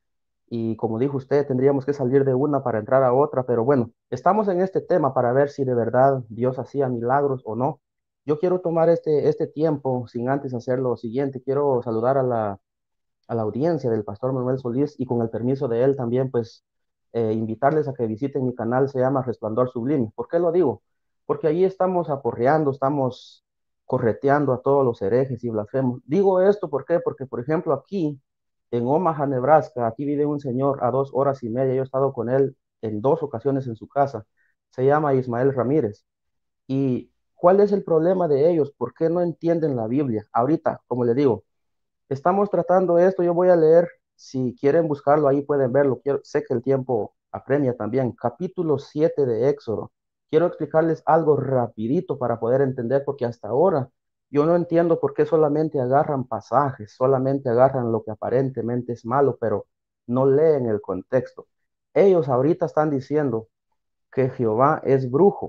y como dijo usted, tendríamos que salir de una para entrar a otra, pero bueno, estamos en este tema para ver si de verdad Dios hacía milagros o no. Yo quiero tomar este, este tiempo sin antes hacer lo siguiente. Quiero saludar a la a la audiencia del pastor Manuel Solís y con el permiso de él también, pues, eh, invitarles a que visiten mi canal, se llama Resplandor Sublime. ¿Por qué lo digo? Porque ahí estamos aporreando, estamos correteando a todos los herejes y blasfemos. Digo esto, ¿por qué? Porque, por ejemplo, aquí en Omaha, Nebraska, aquí vive un señor a dos horas y media, yo he estado con él en dos ocasiones en su casa, se llama Ismael Ramírez. ¿Y cuál es el problema de ellos? ¿Por qué no entienden la Biblia? Ahorita, como le digo, estamos tratando esto, yo voy a leer, si quieren buscarlo ahí pueden verlo, quiero, sé que el tiempo apremia también, capítulo siete de Éxodo. Quiero explicarles algo rapidito para poder entender, porque hasta ahora yo no entiendo por qué solamente agarran pasajes, solamente agarran lo que aparentemente es malo, pero no leen el contexto. Ellos ahorita están diciendo que Jehová es brujo,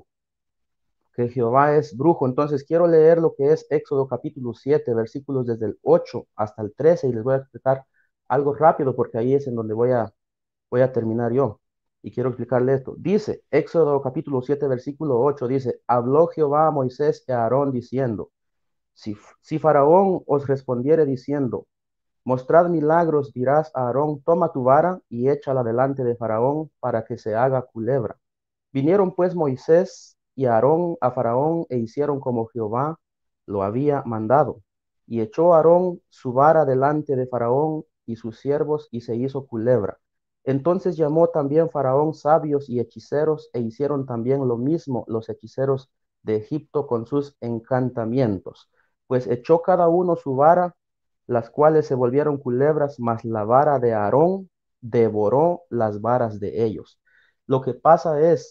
que Jehová es brujo. Entonces quiero leer lo que es Éxodo capítulo siete, versículos desde el ocho hasta el trece, y les voy a explicar algo rápido porque ahí es en donde voy a, voy a terminar yo. Y quiero explicarle esto. Dice, Éxodo capítulo siete, versículo ocho, dice, habló Jehová a Moisés y a Aarón diciendo, si, si Faraón os respondiere diciendo, mostrad milagros, dirás a Aarón, toma tu vara y échala delante de Faraón para que se haga culebra. Vinieron pues Moisés y Aarón a Faraón e hicieron como Jehová lo había mandado. Y echó Aarón su vara delante de Faraón y sus siervos y se hizo culebra. Entonces llamó también Faraón sabios y hechiceros e hicieron también lo mismo los hechiceros de Egipto con sus encantamientos. Pues echó cada uno su vara, las cuales se volvieron culebras, mas la vara de Aarón devoró las varas de ellos. Lo que pasa es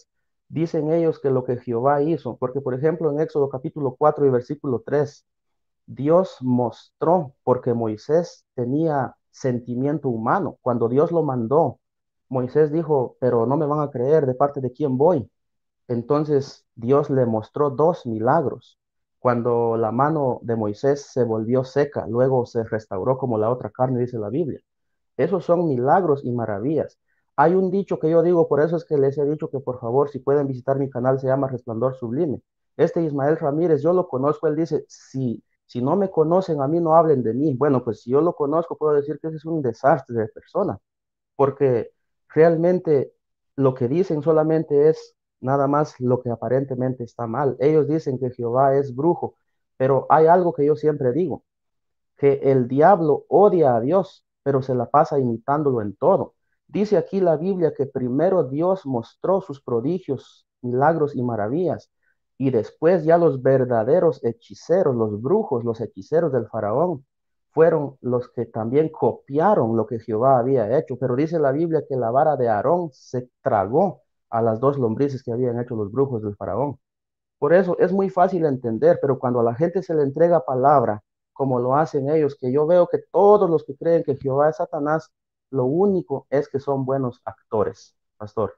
Dicen ellos que lo que Jehová hizo, porque por ejemplo en Éxodo capítulo cuatro y versículo tres, Dios mostró, porque Moisés tenía sentimiento humano. Cuando Dios lo mandó, Moisés dijo, pero no me van a creer, ¿de parte de quién voy? Entonces Dios le mostró dos milagros. Cuando la mano de Moisés se volvió seca, luego se restauró como la otra carne, dice la Biblia. Esos son milagros y maravillas. Hay un dicho que yo digo, por eso es que les he dicho que por favor, si pueden visitar mi canal, se llama Resplandor Sublime. Este Ismael Ramírez, yo lo conozco, él dice, si, si no me conocen, a mí no hablen de mí. Bueno, pues si yo lo conozco, puedo decir que ese es un desastre de persona, porque realmente lo que dicen solamente es nada más lo que aparentemente está mal. Ellos dicen que Jehová es brujo, pero hay algo que yo siempre digo, que el diablo odia a Dios, pero se la pasa imitándolo en todo. Dice aquí la Biblia que primero Dios mostró sus prodigios, milagros y maravillas, y después ya los verdaderos hechiceros, los brujos, los hechiceros del faraón, fueron los que también copiaron lo que Jehová había hecho. Pero dice la Biblia que la vara de Aarón se tragó a las dos lombrices que habían hecho los brujos del faraón. Por eso es muy fácil entender, pero cuando a la gente se le entrega palabra, como lo hacen ellos, que yo veo que todos los que creen que Jehová es Satanás, lo único es que son buenos actores, pastor.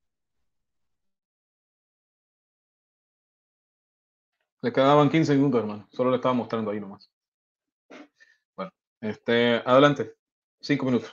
Le quedaban quince minutos, hermano. Solo le estaba mostrando ahí nomás. Bueno, este, adelante. Cinco minutos.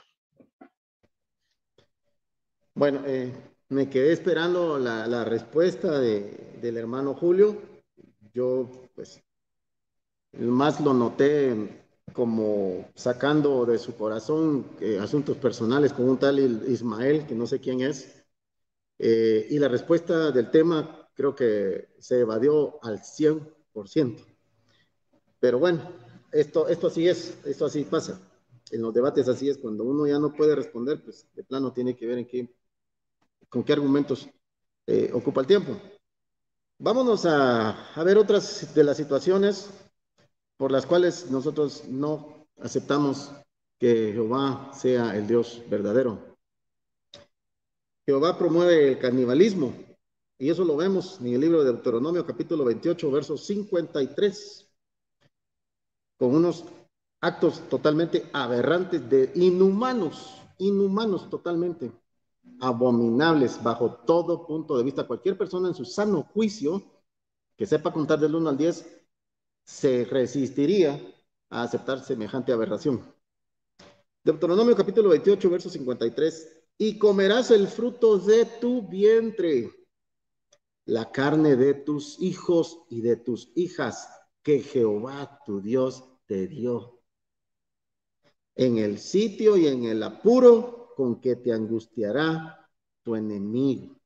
Bueno, eh, me quedé esperando la, la respuesta de, del hermano Julio. Yo, pues, más lo noté como sacando de su corazón eh, asuntos personales con un tal Ismael, que no sé quién es. Eh, y la respuesta del tema creo que se evadió al cien por ciento. Pero bueno, esto, esto así es, esto así pasa. En los debates así es, cuando uno ya no puede responder, pues de plano tiene que ver en qué, con qué argumentos eh, ocupa el tiempo. Vámonos a, a ver otras de las situaciones por las cuales nosotros no aceptamos que Jehová sea el Dios verdadero. Jehová promueve el canibalismo, y eso lo vemos en el libro de Deuteronomio capítulo veintiocho, verso cincuenta y tres, con unos actos totalmente aberrantes, de inhumanos, inhumanos totalmente, abominables bajo todo punto de vista. Cualquier persona en su sano juicio, que sepa contar del uno al diez, se resistiría a aceptar semejante aberración. Deuteronomio capítulo veintiocho, verso cincuenta y tres, y comerás el fruto de tu vientre, la carne de tus hijos y de tus hijas, que Jehová tu Dios te dio, en el sitio y en el apuro con que te angustiará tu enemigo.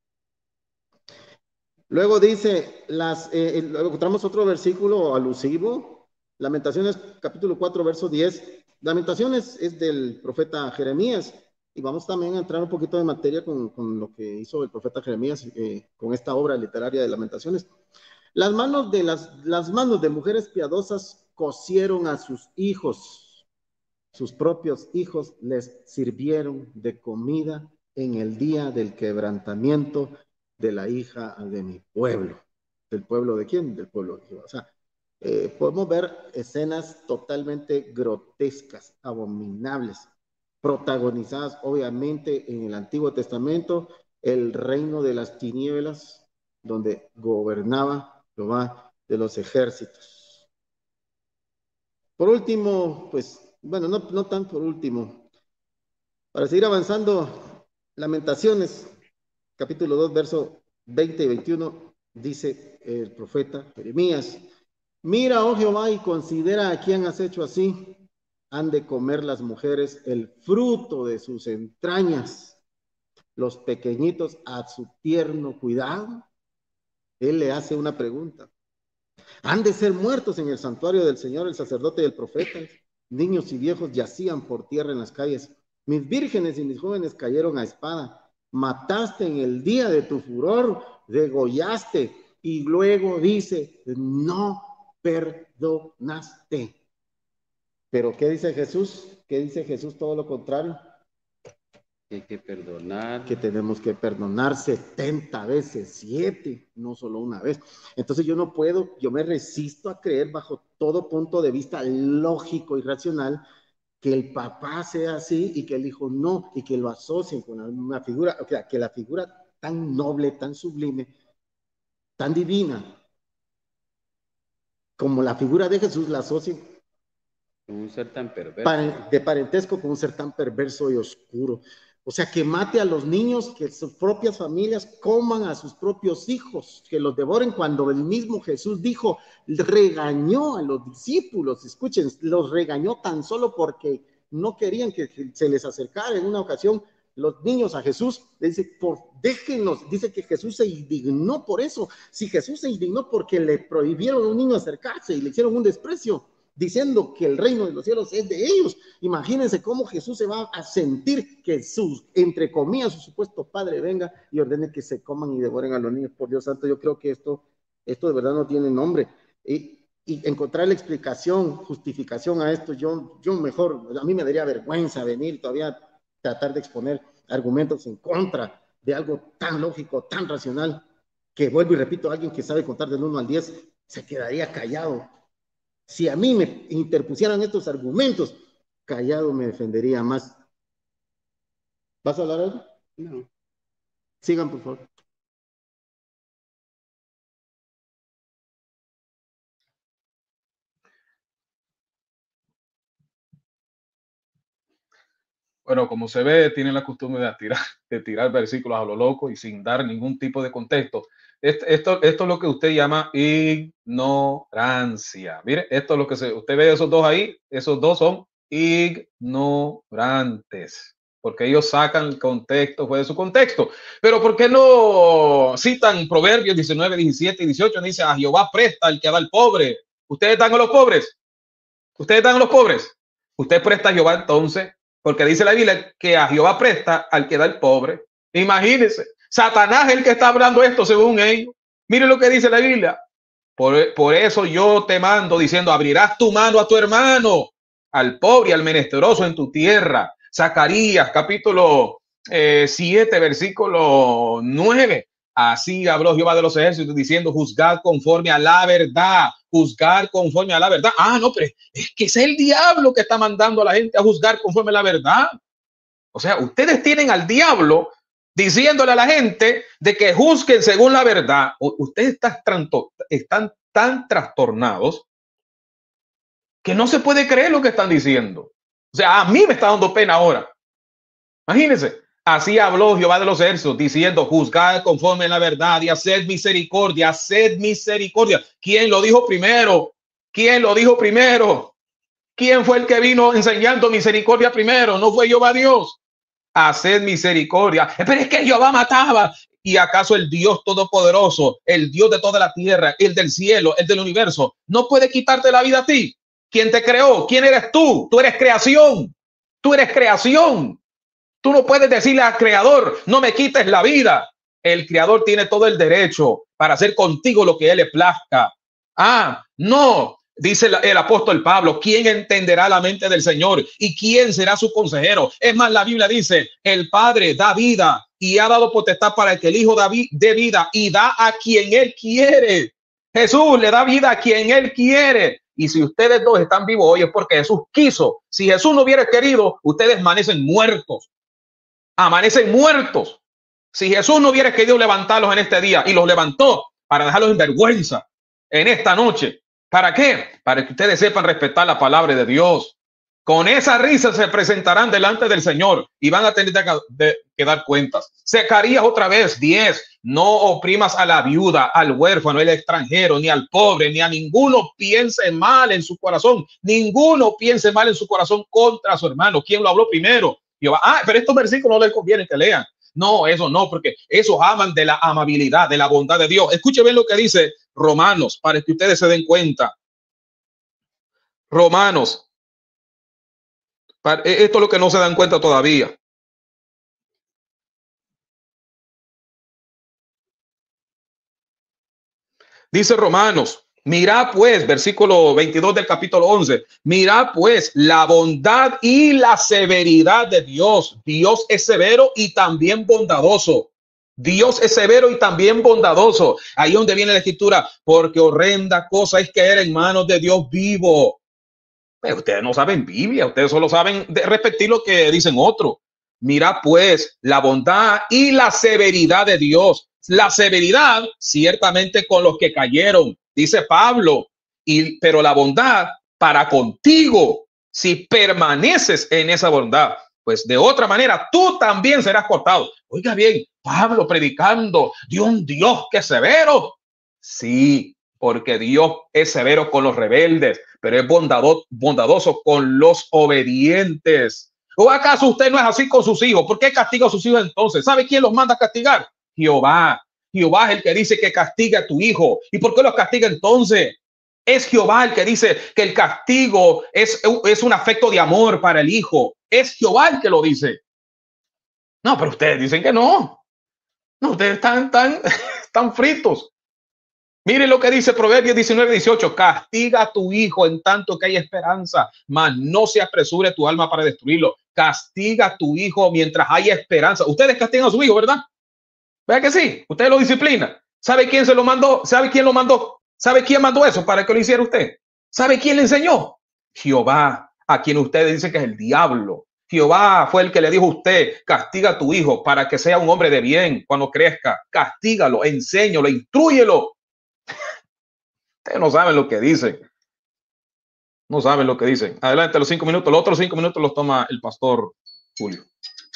Luego dice, las, eh, luego encontramos otro versículo alusivo, Lamentaciones capítulo cuatro, verso diez. Lamentaciones es del profeta Jeremías, y vamos también a entrar un poquito de materia con, con lo que hizo el profeta Jeremías eh, con esta obra literaria de Lamentaciones. Las manos de, las, las manos de mujeres piadosas cosieron a sus hijos, sus propios hijos les sirvieron de comida en el día del quebrantamiento de la hija de mi pueblo. ¿Del pueblo de quién? Del pueblo de Jehová. O sea, eh, podemos ver escenas totalmente grotescas, abominables, protagonizadas obviamente en el Antiguo Testamento, el reino de las tinieblas, donde gobernaba Jehová de los ejércitos. Por último, pues, bueno, no, no tan por último, para seguir avanzando, Lamentaciones, capítulo dos, verso veinte y veintiuno, dice el profeta Jeremías, mira, oh Jehová, y considera a quién has hecho así, han de comer las mujeres el fruto de sus entrañas, los pequeñitos a su tierno cuidado. Él le hace una pregunta. Han de ser muertos en el santuario del Señor el sacerdote y el profeta. Niños y viejos yacían por tierra en las calles. Mis vírgenes y mis jóvenes cayeron a espada. Mataste en el día de tu furor, degollaste. Y luego dice, no perdonaste. Pero ¿qué dice Jesús? ¿Qué dice Jesús? Todo lo contrario. Que hay que perdonar. Que tenemos que perdonar setenta veces, siete, no solo una vez. Entonces yo no puedo, yo me resisto a creer bajo todo punto de vista lógico y racional que el papá sea así y que el hijo no, y que lo asocien con una figura, o sea, que la figura tan noble, tan sublime, tan divina, como la figura de Jesús, la asocien con un ser tan perverso. de parentesco con un ser tan perverso y oscuro. O sea, que mate a los niños, que sus propias familias coman a sus propios hijos, que los devoren, cuando el mismo Jesús dijo, regañó a los discípulos, escuchen, los regañó tan solo porque no querían que se les acercara. En una ocasión los niños a Jesús, le dice, por, déjenlos, dice que Jesús se indignó por eso. Si Jesús se indignó porque le prohibieron a un niño acercarse y le hicieron un desprecio, diciendo que el reino de los cielos es de ellos, imagínense cómo Jesús se va a sentir que su, entre comillas, su supuesto padre venga y ordene que se coman y devoren a los niños. Por Dios santo, yo creo que esto, esto de verdad no tiene nombre. Y, y encontrar la explicación, justificación a esto, yo, yo mejor, a mí me daría vergüenza venir todavía tratar de exponer argumentos en contra de algo tan lógico, tan racional, que vuelvo y repito, alguien que sabe contar del uno al diez se quedaría callado. Si a mí me interpusieran estos argumentos, callado me defendería más. ¿Vas a hablar algo? No. Sigan, por favor. Bueno, como se ve, tiene la costumbre de tirar, de tirar versículos a lo loco y sin dar ningún tipo de contexto. Esto, esto, esto es lo que usted llama ignorancia. Mire, esto es lo que se, usted ve esos dos ahí, esos dos son ignorantes, porque ellos sacan el contexto fuera de su contexto. Pero ¿por qué no citan Proverbios diecinueve, diecisiete y dieciocho? Dice, a Jehová presta el que da al pobre. ¿Ustedes dan a los pobres? ¿Ustedes dan a los pobres? Usted presta a Jehová entonces, porque dice la Biblia que a Jehová presta al que da el pobre. Imagínense, Satanás es el que está hablando esto según ellos. Mire lo que dice la Biblia. Por, por eso yo te mando diciendo, abrirás tu mano a tu hermano, al pobre y al menesteroso en tu tierra. Zacarías capítulo eh, siete, versículo nueve. Así habló Jehová de los ejércitos diciendo, juzgad conforme a la verdad, juzgar conforme a la verdad. Ah, no, pero es que es el diablo que está mandando a la gente a juzgar conforme a la verdad. O sea, ustedes tienen al diablo diciéndole a la gente de que juzguen según la verdad. Ustedes están, están tan trastornados que no se puede creer lo que están diciendo. O sea, a mí me está dando pena ahora. Imagínense. Así habló Jehová de los ejércitos diciendo, juzgad conforme a la verdad y haced misericordia, haced misericordia. ¿Quién lo dijo primero? ¿Quién lo dijo primero? ¿Quién fue el que vino enseñando misericordia primero? No fue Jehová Dios. Haced misericordia. Pero es que Jehová mataba. ¿Y acaso el Dios todopoderoso, el Dios de toda la tierra, el del cielo, el del universo, no puede quitarte la vida a ti? ¿Quién te creó? ¿Quién eres tú? Tú eres creación. Tú eres creación. Tú no puedes decirle al creador, no me quites la vida. El creador tiene todo el derecho para hacer contigo lo que él le plazca. Ah, no, dice el, el apóstol Pablo, ¿quién entenderá la mente del Señor? ¿Y quién será su consejero? Es más, la Biblia dice, el Padre da vida y ha dado potestad para que el Hijo dé vida y da a quien él quiere. Jesús le da vida a quien él quiere. Y si ustedes dos están vivos hoy es porque Jesús quiso. Si Jesús no hubiera querido, ustedes amanecen muertos. Amanecen muertos. Si Jesús no hubiera querido levantarlos en este día y los levantó para dejarlos en vergüenza en esta noche, ¿para qué? Para que ustedes sepan respetar la palabra de Dios. Con esa risa se presentarán delante del Señor y van a tener que, que dar cuentas. Zacarías otra vez, diez. No oprimas a la viuda, al huérfano, al extranjero, ni al pobre, ni a ninguno piense mal en su corazón. Ninguno piense mal en su corazón contra su hermano. ¿Quién lo habló primero? Jehová. Ah, pero estos versículos no les conviene que lean. No, eso no, porque esos aman de la amabilidad, de la bondad de Dios. Escuchen bien lo que dice Romanos, para que ustedes se den cuenta. Romanos. Esto es lo que no se dan cuenta todavía. Dice Romanos, Mirad pues, versículo veintidós del capítulo once, mirad pues la bondad y la severidad de Dios. Dios es severo y también bondadoso. Dios es severo y también bondadoso. Ahí donde viene la escritura, porque horrenda cosa es caer en manos de Dios vivo. Pero ustedes no saben Biblia, ustedes solo saben de repetir lo que dicen otros. Mira pues la bondad y la severidad de Dios. La severidad ciertamente con los que cayeron, dice Pablo, y, pero la bondad para contigo, si permaneces en esa bondad, pues de otra manera tú también serás cortado. Oiga bien, Pablo predicando de un Dios que es severo. Sí, porque Dios es severo con los rebeldes, pero es bondado, bondadoso con los obedientes. ¿O acaso usted no es así con sus hijos? ¿Por qué castiga a sus hijos entonces? ¿Sabe quién los manda a castigar? Jehová. Jehová es el que dice que castiga a tu hijo. ¿Y por qué los castiga entonces? Es Jehová el que dice que el castigo es, es un afecto de amor para el hijo. Es Jehová el que lo dice. No, pero ustedes dicen que no. No, ustedes están tan, tan fritos. Mire lo que dice Proverbios diecinueve, dieciocho. Castiga a tu hijo en tanto que hay esperanza, mas no se apresure tu alma para destruirlo. Castiga a tu hijo mientras haya esperanza. Ustedes castigan a su hijo, ¿verdad? ¿Verdad que sí? Ustedes lo disciplinan. ¿Sabe quién se lo mandó? ¿Sabe quién lo mandó? ¿Sabe quién mandó eso para que lo hiciera usted? ¿Sabe quién le enseñó? Jehová, a quien ustedes dicen que es el diablo. Jehová fue el que le dijo a usted, castiga a tu hijo para que sea un hombre de bien cuando crezca. Castígalo, enséñalo, instrúyelo. Ustedes no saben lo que dicen. No saben lo que dicen. Adelante, los cinco minutos. Los otros cinco minutos los toma el pastor Julio.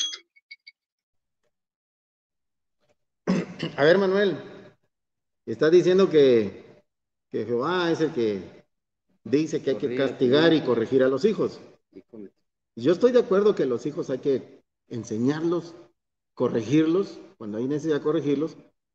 A ver, Manuel, estás diciendo que, que Jehová es el que dice que hay que castigar y corregir a los hijos. Yo estoy de acuerdo que los hijos hay que enseñarlos, corregirlos, cuando hay necesidad de corregirlos,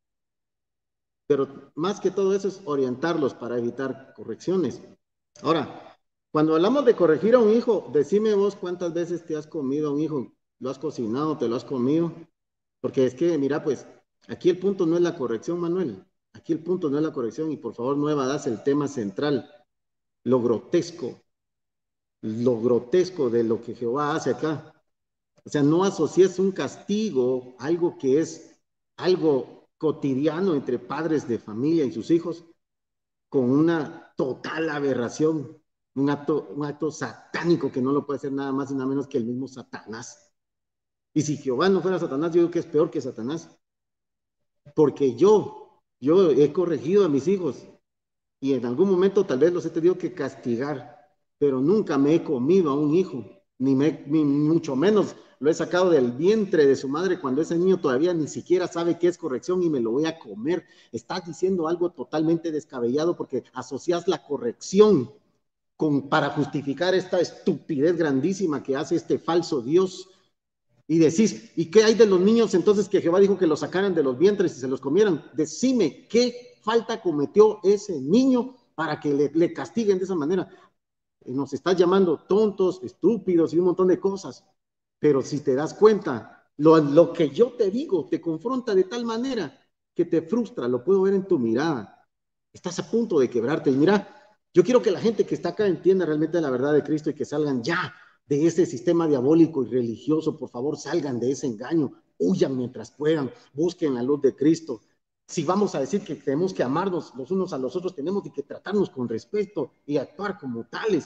pero más que todo eso es orientarlos para evitar correcciones. Ahora, cuando hablamos de corregir a un hijo, decime vos cuántas veces te has comido a un hijo, lo has cocinado, te lo has comido, porque es que, mira, pues, aquí el punto no es la corrección, Manuel, aquí el punto no es la corrección, y por favor no evadas el tema central, lo grotesco, lo grotesco de lo que Jehová hace acá. O sea, no asocies un castigo, algo que es algo cotidiano entre padres de familia y sus hijos, con una total aberración, un acto, un acto satánico que no lo puede hacer nada más y nada menos que el mismo Satanás. Y si Jehová no fuera Satanás, yo digo que es peor que Satanás. Porque yo, yo he corregido a mis hijos y en algún momento tal vez los he tenido que castigar, pero nunca me he comido a un hijo, ni, me, ni mucho menos lo he sacado del vientre de su madre cuando ese niño todavía ni siquiera sabe qué es corrección y me lo voy a comer. Estás diciendo algo totalmente descabellado porque asocias la corrección con, para justificar esta estupidez grandísima que hace este falso Dios. Y decís, ¿y qué hay de los niños entonces que Jehová dijo que los sacaran de los vientres y se los comieran? Decime, ¿qué falta cometió ese niño para que le, le castiguen de esa manera? Nos estás llamando tontos, estúpidos y un montón de cosas. Pero si te das cuenta, lo, lo que yo te digo te confronta de tal manera que te frustra, lo puedo ver en tu mirada. Estás a punto de quebrarte. Y mira, yo quiero que la gente que está acá entienda realmente la verdad de Cristo y que salgan ya de ese sistema diabólico y religioso. Por favor, salgan de ese engaño, huyan mientras puedan, busquen la luz de Cristo. Si vamos a decir que tenemos que amarnos los unos a los otros, tenemos que tratarnos con respeto y actuar como tales.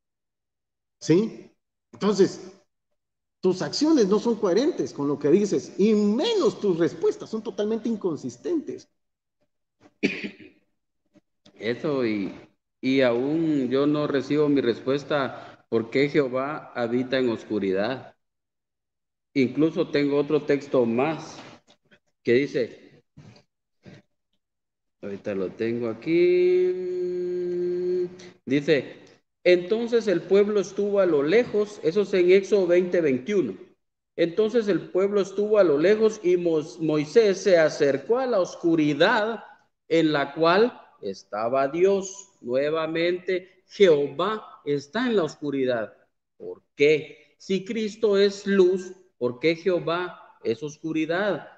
¿Sí? Entonces, tus acciones no son coherentes con lo que dices y menos tus respuestas son totalmente inconsistentes. Eso y, y aún yo no recibo mi respuesta, ¿por qué Jehová habita en oscuridad? Incluso tengo otro texto más que dice, ahorita lo tengo aquí, dice, entonces el pueblo estuvo a lo lejos, eso es en Éxodo veinte, veintiuno. Entonces el pueblo estuvo a lo lejos y Moisés se acercó a la oscuridad en la cual estaba Dios. Nuevamente, Jehová está en la oscuridad. ¿Por qué? Si Cristo es luz, ¿por qué Jehová es oscuridad?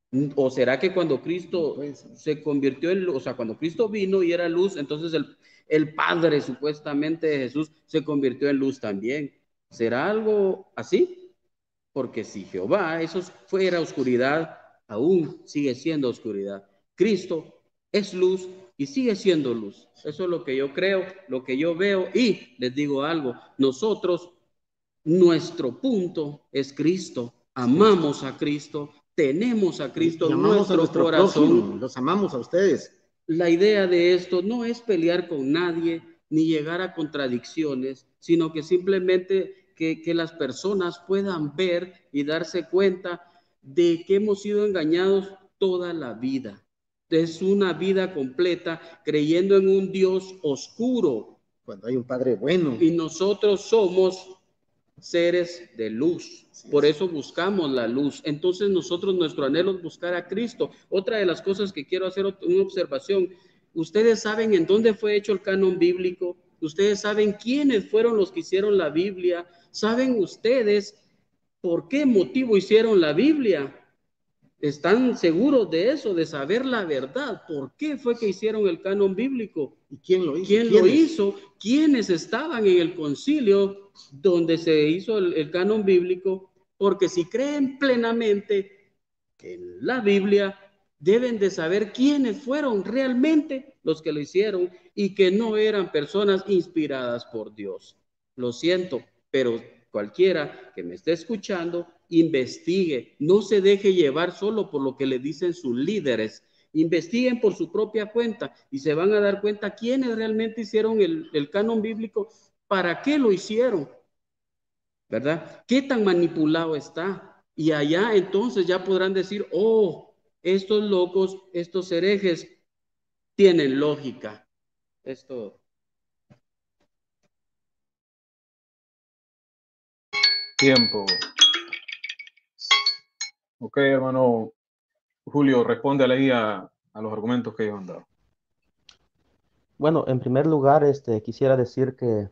¿O será que cuando Cristo Puede ser. se convirtió en luz, o sea, cuando Cristo vino y era luz, entonces el, el Padre supuestamente de Jesús se convirtió en luz también? ¿Será algo así? Porque si Jehová, eso fuera oscuridad, aún sigue siendo oscuridad. Cristo es luz y sigue siendo luz. Eso es lo que yo creo, lo que yo veo. Y les digo algo, nosotros, nuestro punto es Cristo. Amamos a Cristo, tenemos a Cristo Y en amamos a nuestro nuestro corazón. prójimo, los amamos a ustedes. La idea de esto no es pelear con nadie ni llegar a contradicciones, sino que simplemente que, que las personas puedan ver y darse cuenta de que hemos sido engañados toda la vida. Es una vida completa creyendo en un Dios oscuro Cuando hay un Padre bueno. y nosotros somos seres de luz. Por eso buscamos la luz. Entonces nosotros, nuestro anhelo es buscar a Cristo. Otra de las cosas que quiero hacer una observación. Ustedes saben en dónde fue hecho el canon bíblico. Ustedes saben quiénes fueron los que hicieron la Biblia. ¿Saben ustedes por qué motivo hicieron la Biblia? ¿Están seguros de eso, de saber la verdad? ¿Por qué fue que hicieron el canon bíblico? ¿Y quién lo hizo? ¿Quién lo hizo? ¿Quiénes estaban en el concilio donde se hizo el, el canon bíblico? Porque si creen plenamente que la Biblia, deben de saber quiénes fueron realmente los que lo hicieron y que no eran personas inspiradas por Dios. Lo siento, pero cualquiera que me esté escuchando, investigue, no se deje llevar solo por lo que le dicen sus líderes. Investiguen por su propia cuenta y se van a dar cuenta quiénes realmente hicieron el, el canon bíblico, para qué lo hicieron, ¿verdad? ¿Qué tan manipulado está? Y allá entonces ya podrán decir, oh, estos locos, estos herejes tienen lógica. Esto. Tiempo. Ok, hermano Julio, respóndele ahí a, a los argumentos que ellos han dado. Bueno, en primer lugar, este, quisiera decir que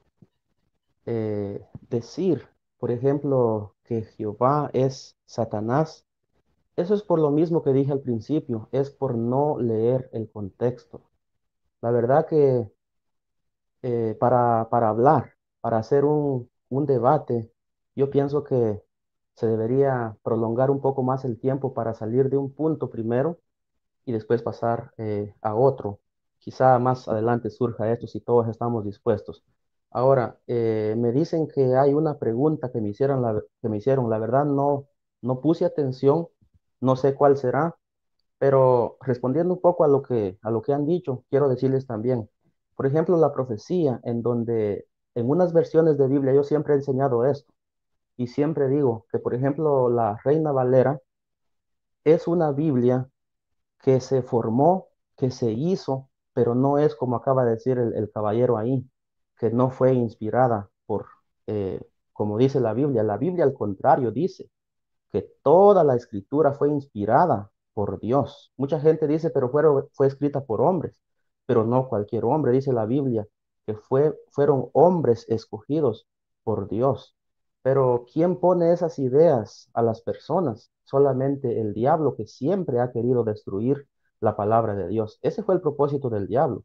eh, decir, por ejemplo, que Jehová es Satanás, eso es por lo mismo que dije al principio, es por no leer el contexto. La verdad que eh, para, para hablar, para hacer un, un debate, yo pienso que se debería prolongar un poco más el tiempo para salir de un punto primero y después pasar eh, a otro. Quizá más adelante surja esto si todos estamos dispuestos. Ahora, eh, me dicen que hay una pregunta que me hicieron, la, que me hicieron. La verdad no, no puse atención, no sé cuál será, pero respondiendo un poco a lo que, a lo que han dicho, quiero decirles también, por ejemplo, la profecía, en donde en unas versiones de Biblia yo siempre he enseñado esto y siempre digo que, por ejemplo, la Reina Valera es una Biblia que se formó, que se hizo, pero no es como acaba de decir el, el caballero ahí, que no fue inspirada por, eh, como dice la Biblia. La Biblia al contrario dice que toda la escritura fue inspirada por Dios. Mucha gente dice, pero fue, fue escrita por hombres, pero no cualquier hombre, dice la Biblia, que fue, fueron hombres escogidos por Dios. Pero ¿quién pone esas ideas a las personas? Solamente el diablo, que siempre ha querido destruir la palabra de Dios. Ese fue el propósito del diablo.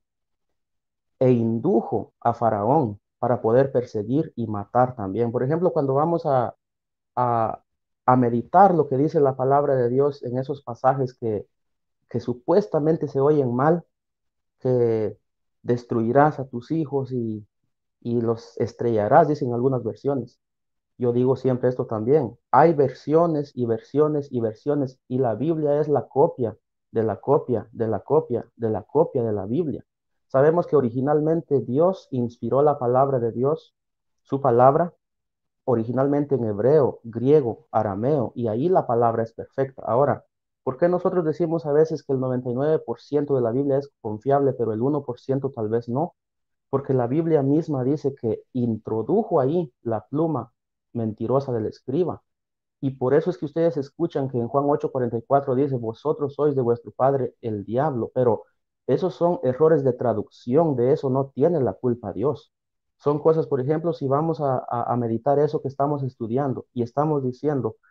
E indujo a Faraón para poder perseguir y matar también. Por ejemplo, cuando vamos a, a, a meditar lo que dice la palabra de Dios en esos pasajes que, que supuestamente se oyen mal, que destruirás a tus hijos y, y los estrellarás, dicen algunas versiones. Yo digo siempre esto también. Hay versiones y versiones y versiones, y la Biblia es la copia de la copia de la copia de la copia de la Biblia. Sabemos que originalmente Dios inspiró la palabra de Dios, su palabra, originalmente en hebreo, griego, arameo, y ahí la palabra es perfecta. Ahora, ¿por qué nosotros decimos a veces que el noventa y nueve por ciento de la Biblia es confiable, pero el uno por ciento tal vez no? Porque la Biblia misma dice que introdujo ahí la pluma mentirosa del escriba. Y por eso es que ustedes escuchan que en Juan ocho cuarenta y cuatro dice, vosotros sois de vuestro padre el diablo, pero esos son errores de traducción, de eso no tiene la culpa Dios. Son cosas, por ejemplo, si vamos a, a, a meditar eso que estamos estudiando y estamos diciendo,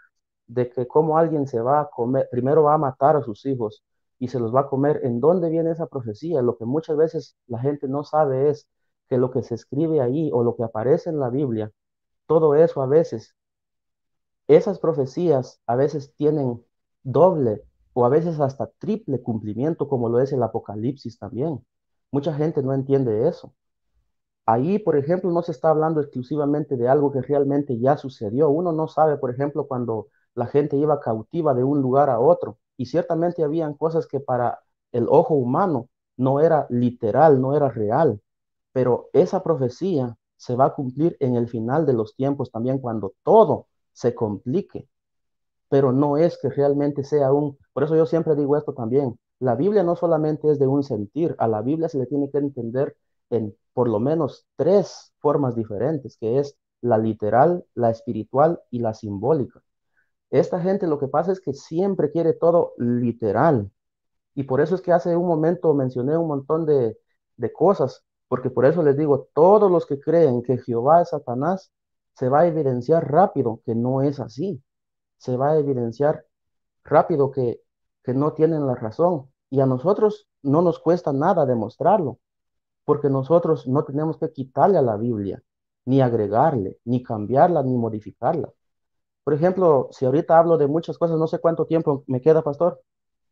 de que cómo alguien se va a comer, primero va a matar a sus hijos y se los va a comer. ¿En dónde viene esa profecía? Lo que muchas veces la gente no sabe es que lo que se escribe ahí o lo que aparece en la Biblia, todo eso a veces, esas profecías a veces tienen doble o a veces hasta triple cumplimiento, como lo es el Apocalipsis también. Mucha gente no entiende eso. Ahí, por ejemplo, no se está hablando exclusivamente de algo que realmente ya sucedió. Uno no sabe, por ejemplo, cuando la gente iba cautiva de un lugar a otro. Y ciertamente habían cosas que para el ojo humano no era literal, no era real. Pero esa profecía se va a cumplir en el final de los tiempos también cuando todo se complique. Pero no es que realmente sea un... Por eso yo siempre digo esto también. La Biblia no solamente es de un sentir, a la Biblia se le tiene que entender en por lo menos tres formas diferentes, que es la literal, la espiritual y la simbólica. Esta gente lo que pasa es que siempre quiere todo literal. Y por eso es que hace un momento mencioné un montón de, de cosas, porque por eso les digo, todos los que creen que Jehová es Satanás, se va a evidenciar rápido que no es así. Se va a evidenciar rápido que, que no tienen la razón. Y a nosotros no nos cuesta nada demostrarlo, porque nosotros no tenemos que quitarle a la Biblia, ni agregarle, ni cambiarla, ni modificarla. Por ejemplo, si ahorita hablo de muchas cosas, no sé cuánto tiempo me queda, pastor.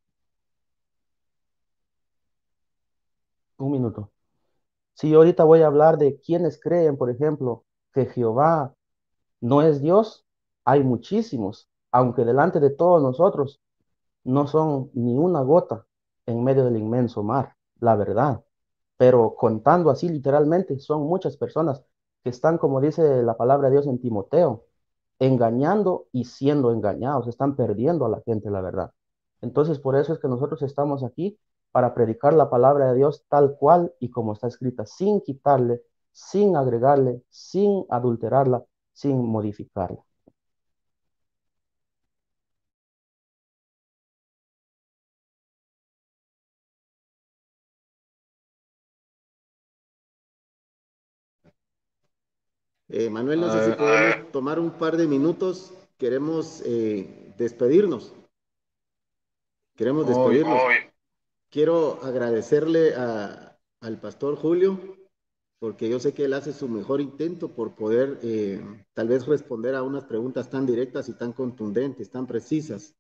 Un minuto. Si ahorita voy a hablar de quienes creen, por ejemplo, que Jehová no es Dios, hay muchísimos, aunque delante de todos nosotros no son ni una gota en medio del inmenso mar, la verdad. Pero contando así literalmente, son muchas personas que están, como dice la palabra de Dios en Timoteo, engañando y siendo engañados, están perdiendo a la gente, la verdad. Entonces, por eso es que nosotros estamos aquí para predicar la palabra de Dios tal cual y como está escrita, sin quitarle, sin agregarle, sin adulterarla, sin modificarla. Eh, Manuel, no sé si podemos tomar un par de minutos. Queremos eh, despedirnos. Queremos despedirnos. Oh, Quiero agradecerle a, al pastor Julio, porque yo sé que él hace su mejor intento por poder eh, tal vez responder a unas preguntas tan directas y tan contundentes, tan precisas.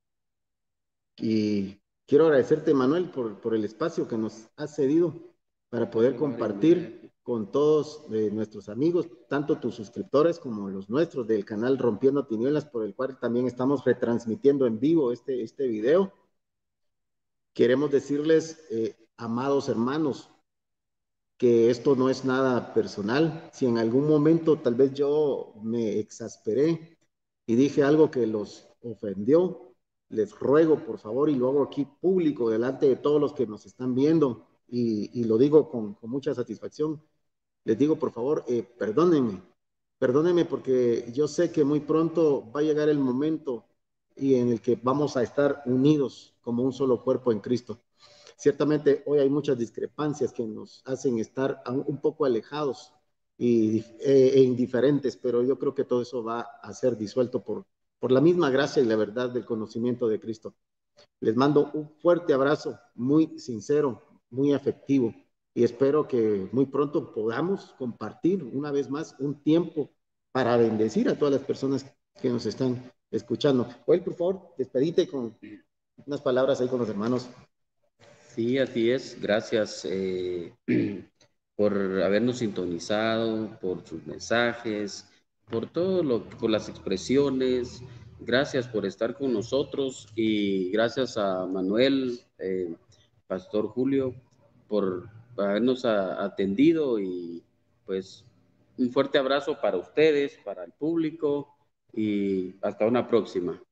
Y quiero agradecerte, Manuel, por, por el espacio que nos has cedido para poder compartir con todos eh, nuestros amigos, tanto tus suscriptores como los nuestros del canal Rompiendo Tinieblas, por el cual también estamos retransmitiendo en vivo este, este video. Queremos decirles, eh, amados hermanos, que esto no es nada personal. Si en algún momento tal vez yo me exasperé y dije algo que los ofendió, les ruego por favor, y lo hago aquí público delante de todos los que nos están viendo, y, y lo digo con, con mucha satisfacción, les digo por favor, eh, perdónenme, perdónenme porque yo sé que muy pronto va a llegar el momento y en el que vamos a estar unidos como un solo cuerpo en Cristo. Ciertamente hoy hay muchas discrepancias que nos hacen estar un poco alejados y, e, e indiferentes, pero yo creo que todo eso va a ser disuelto por, por la misma gracia y la verdad del conocimiento de Cristo. Les mando un fuerte abrazo, muy sincero, muy afectivo, y espero que muy pronto podamos compartir una vez más un tiempo para bendecir a todas las personas que nos están escuchando. Joel, por favor, despedite con unas palabras ahí con los hermanos. Sí, así es. Gracias eh, por habernos sintonizado, por sus mensajes, por todo lo, por las expresiones. Gracias por estar con nosotros y gracias a Manuel, eh, Pastor Julio, por habernos a, atendido y pues un fuerte abrazo para ustedes, para el público y hasta una próxima.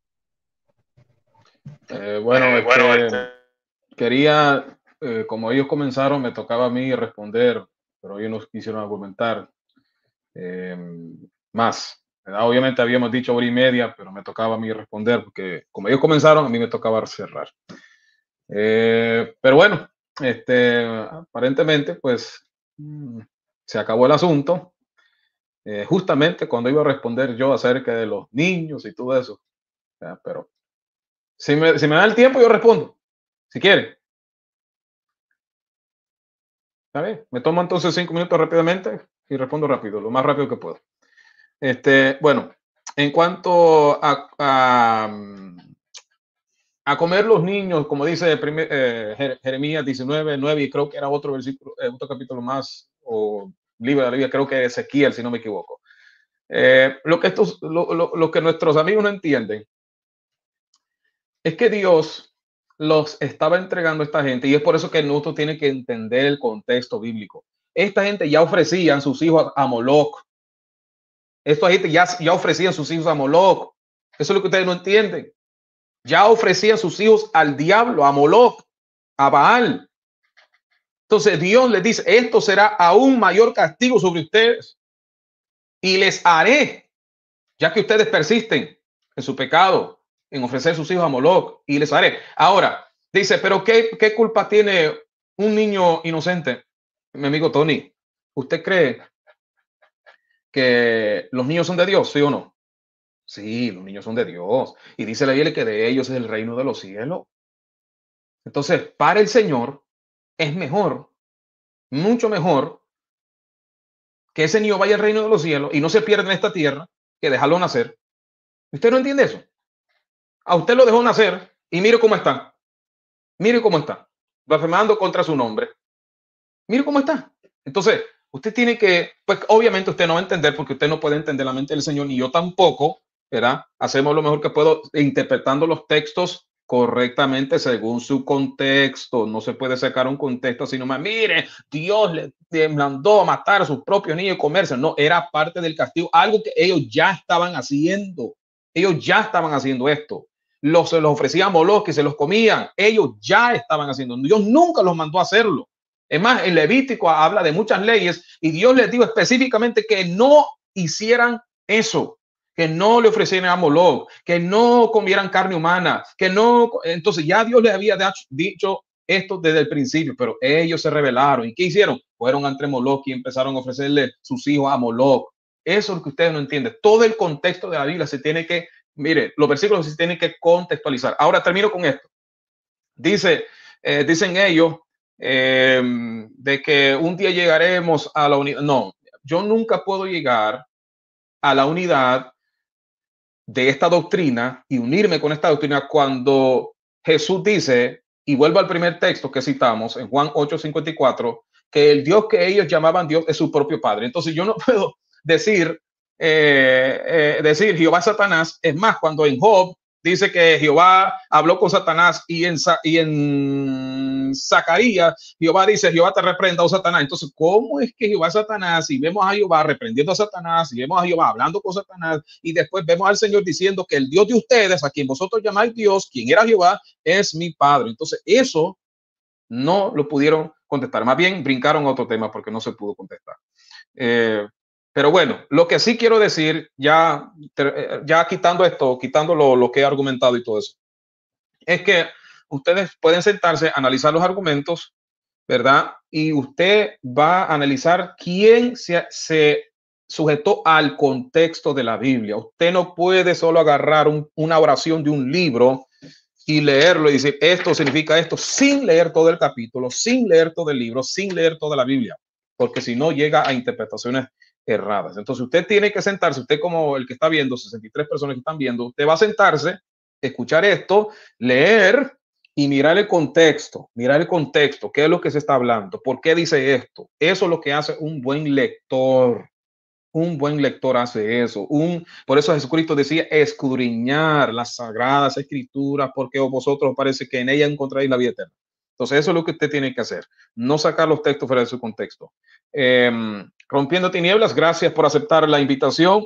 Eh, bueno, eh, bueno este, quería, eh, como ellos comenzaron, me tocaba a mí responder, pero ellos no quisieron argumentar eh, más. ¿Verdad? Obviamente habíamos dicho hora y media, pero me tocaba a mí responder, porque como ellos comenzaron, a mí me tocaba cerrar. Eh, pero bueno, este, aparentemente, pues, se acabó el asunto. Eh, justamente cuando iba a responder yo acerca de los niños y todo eso, Ya, pero si me, si me da el tiempo, yo respondo. Si quiere. ¿Está bien? Me tomo entonces cinco minutos rápidamente y respondo rápido, lo más rápido que puedo. Este, bueno, en cuanto a, a, a comer los niños, como dice primer, eh, Jeremías diecinueve, nueve, y creo que era otro versículo, eh, otro capítulo más, o libro de la Biblia, creo que Ezequiel, si no me equivoco. Eh, lo, que estos, lo, lo, lo que nuestros amigos no entienden es que Dios los estaba entregando a esta gente, y es por eso que nosotros tienen que entender el contexto bíblico. Esta gente ya ofrecían sus hijos a Moloch. Esta gente ya, ya ofrecían sus hijos a Moloch. Eso es lo que ustedes no entienden. Ya ofrecían sus hijos al diablo, a Moloch, a Baal. Entonces Dios les dice, esto será aún mayor castigo sobre ustedes. Y les haré, ya que ustedes persisten en su pecado, en ofrecer sus hijos a Moloch, y les haré. Ahora, dice, pero ¿qué, qué culpa tiene un niño inocente? Mi amigo Tony, ¿usted cree que los niños son de Dios, sí o no? Sí, los niños son de Dios. Y dice la Biblia que de ellos es el reino de los cielos. Entonces, para el Señor es mejor, mucho mejor, que ese niño vaya al reino de los cielos y no se pierda en esta tierra, que dejarlo nacer. ¿Usted no entiende eso? A usted lo dejó nacer y mire cómo está. Mire cómo está. Blasfemando contra su nombre. Mire cómo está. Entonces, usted tiene que, pues obviamente usted no va a entender porque usted no puede entender la mente del Señor, ni yo tampoco, ¿verdad? Hacemos lo mejor que puedo interpretando los textos correctamente según su contexto. No se puede sacar un contexto así nomás. Mire, Dios le, le mandó a matar a sus propios niños y comerse. No, era parte del castigo, algo que ellos ya estaban haciendo. Ellos ya estaban haciendo esto. Los, se los ofrecían Moloch que se los comían. Ellos ya estaban haciendo. Dios nunca los mandó a hacerlo. Es más, el Levítico habla de muchas leyes y Dios les dijo específicamente que no hicieran eso, que no le ofrecieran a Moloch, que no comieran carne humana, que no. Entonces ya Dios les había dicho esto desde el principio, pero ellos se rebelaron. ¿Y qué hicieron? Fueron ante Moloch y empezaron a ofrecerle sus hijos a Moloch. Eso es lo que ustedes no entienden. Todo el contexto de la Biblia se tiene que, mire, los versículos se tienen que contextualizar. Ahora termino con esto. Dice, eh, dicen ellos, Eh, de que un día llegaremos a la unidad. No, yo nunca puedo llegar a la unidad de esta doctrina y unirme con esta doctrina cuando Jesús dice, y vuelvo al primer texto que citamos en Juan ocho cincuenta y cuatro, que el Dios que ellos llamaban Dios es su propio Padre. Entonces yo no puedo decir, eh, eh, decir Jehová Satanás. Es más, cuando en Job dice que Jehová habló con Satanás y en, y en Zacarías, Jehová dice, Jehová te reprenda, oh Satanás. Entonces, ¿cómo es que Jehová es Satanás? Y vemos a Jehová reprendiendo a Satanás, y vemos a Jehová hablando con Satanás, y después vemos al Señor diciendo que el Dios de ustedes, a quien vosotros llamáis Dios, quien era Jehová, es mi Padre. Entonces, eso no lo pudieron contestar. Más bien, brincaron a otro tema porque no se pudo contestar. Eh, Pero bueno, lo que sí quiero decir, ya, ya quitando esto, quitando lo, lo que he argumentado y todo eso, es que ustedes pueden sentarse, analizar los argumentos, ¿verdad? Y usted va a analizar quién se, se sujetó al contexto de la Biblia. Usted no puede solo agarrar un, una oración de un libro y leerlo y decir, esto significa esto, sin leer todo el capítulo, sin leer todo el libro, sin leer toda la Biblia, porque si no llega a interpretaciones erradas. Entonces usted tiene que sentarse, usted como el que está viendo, sesenta y tres personas que están viendo, usted va a sentarse, escuchar esto, leer y mirar el contexto, mirar el contexto, qué es lo que se está hablando, por qué dice esto. Eso es lo que hace un buen lector. Un buen lector hace eso. Un, por eso Jesucristo decía escudriñar las sagradas escrituras, porque vosotros parece que en ella encontráis la vida eterna. Entonces eso es lo que usted tiene que hacer, no sacar los textos fuera de su contexto. Eh, Rompiendo Tinieblas, gracias por aceptar la invitación.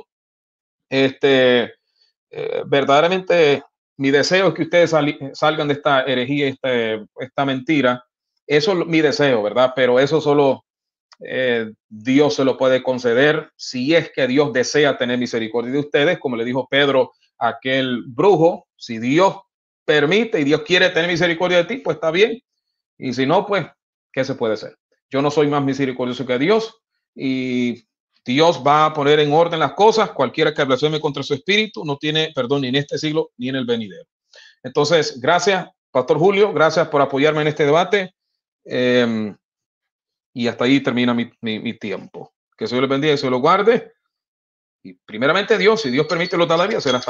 Este, eh, verdaderamente mi deseo es que ustedes sal, salgan de esta herejía, este, esta mentira. Eso es mi deseo, ¿verdad? Pero eso solo eh, Dios se lo puede conceder si es que Dios desea tener misericordia de ustedes, como le dijo Pedro a aquel brujo. Si Dios permite y Dios quiere tener misericordia de ti, pues está bien. Y si no, pues, ¿qué se puede hacer? Yo no soy más misericordioso que Dios y Dios va a poner en orden las cosas. Cualquiera que blasfeme contra su espíritu no tiene perdón ni en este siglo ni en el venidero. Entonces, gracias, Pastor Julio. Gracias por apoyarme en este debate. Eh, y hasta ahí termina mi, mi, mi tiempo. Que Dios les bendiga y se lo guarde. Y primeramente Dios, si Dios permite, lo tal día será hasta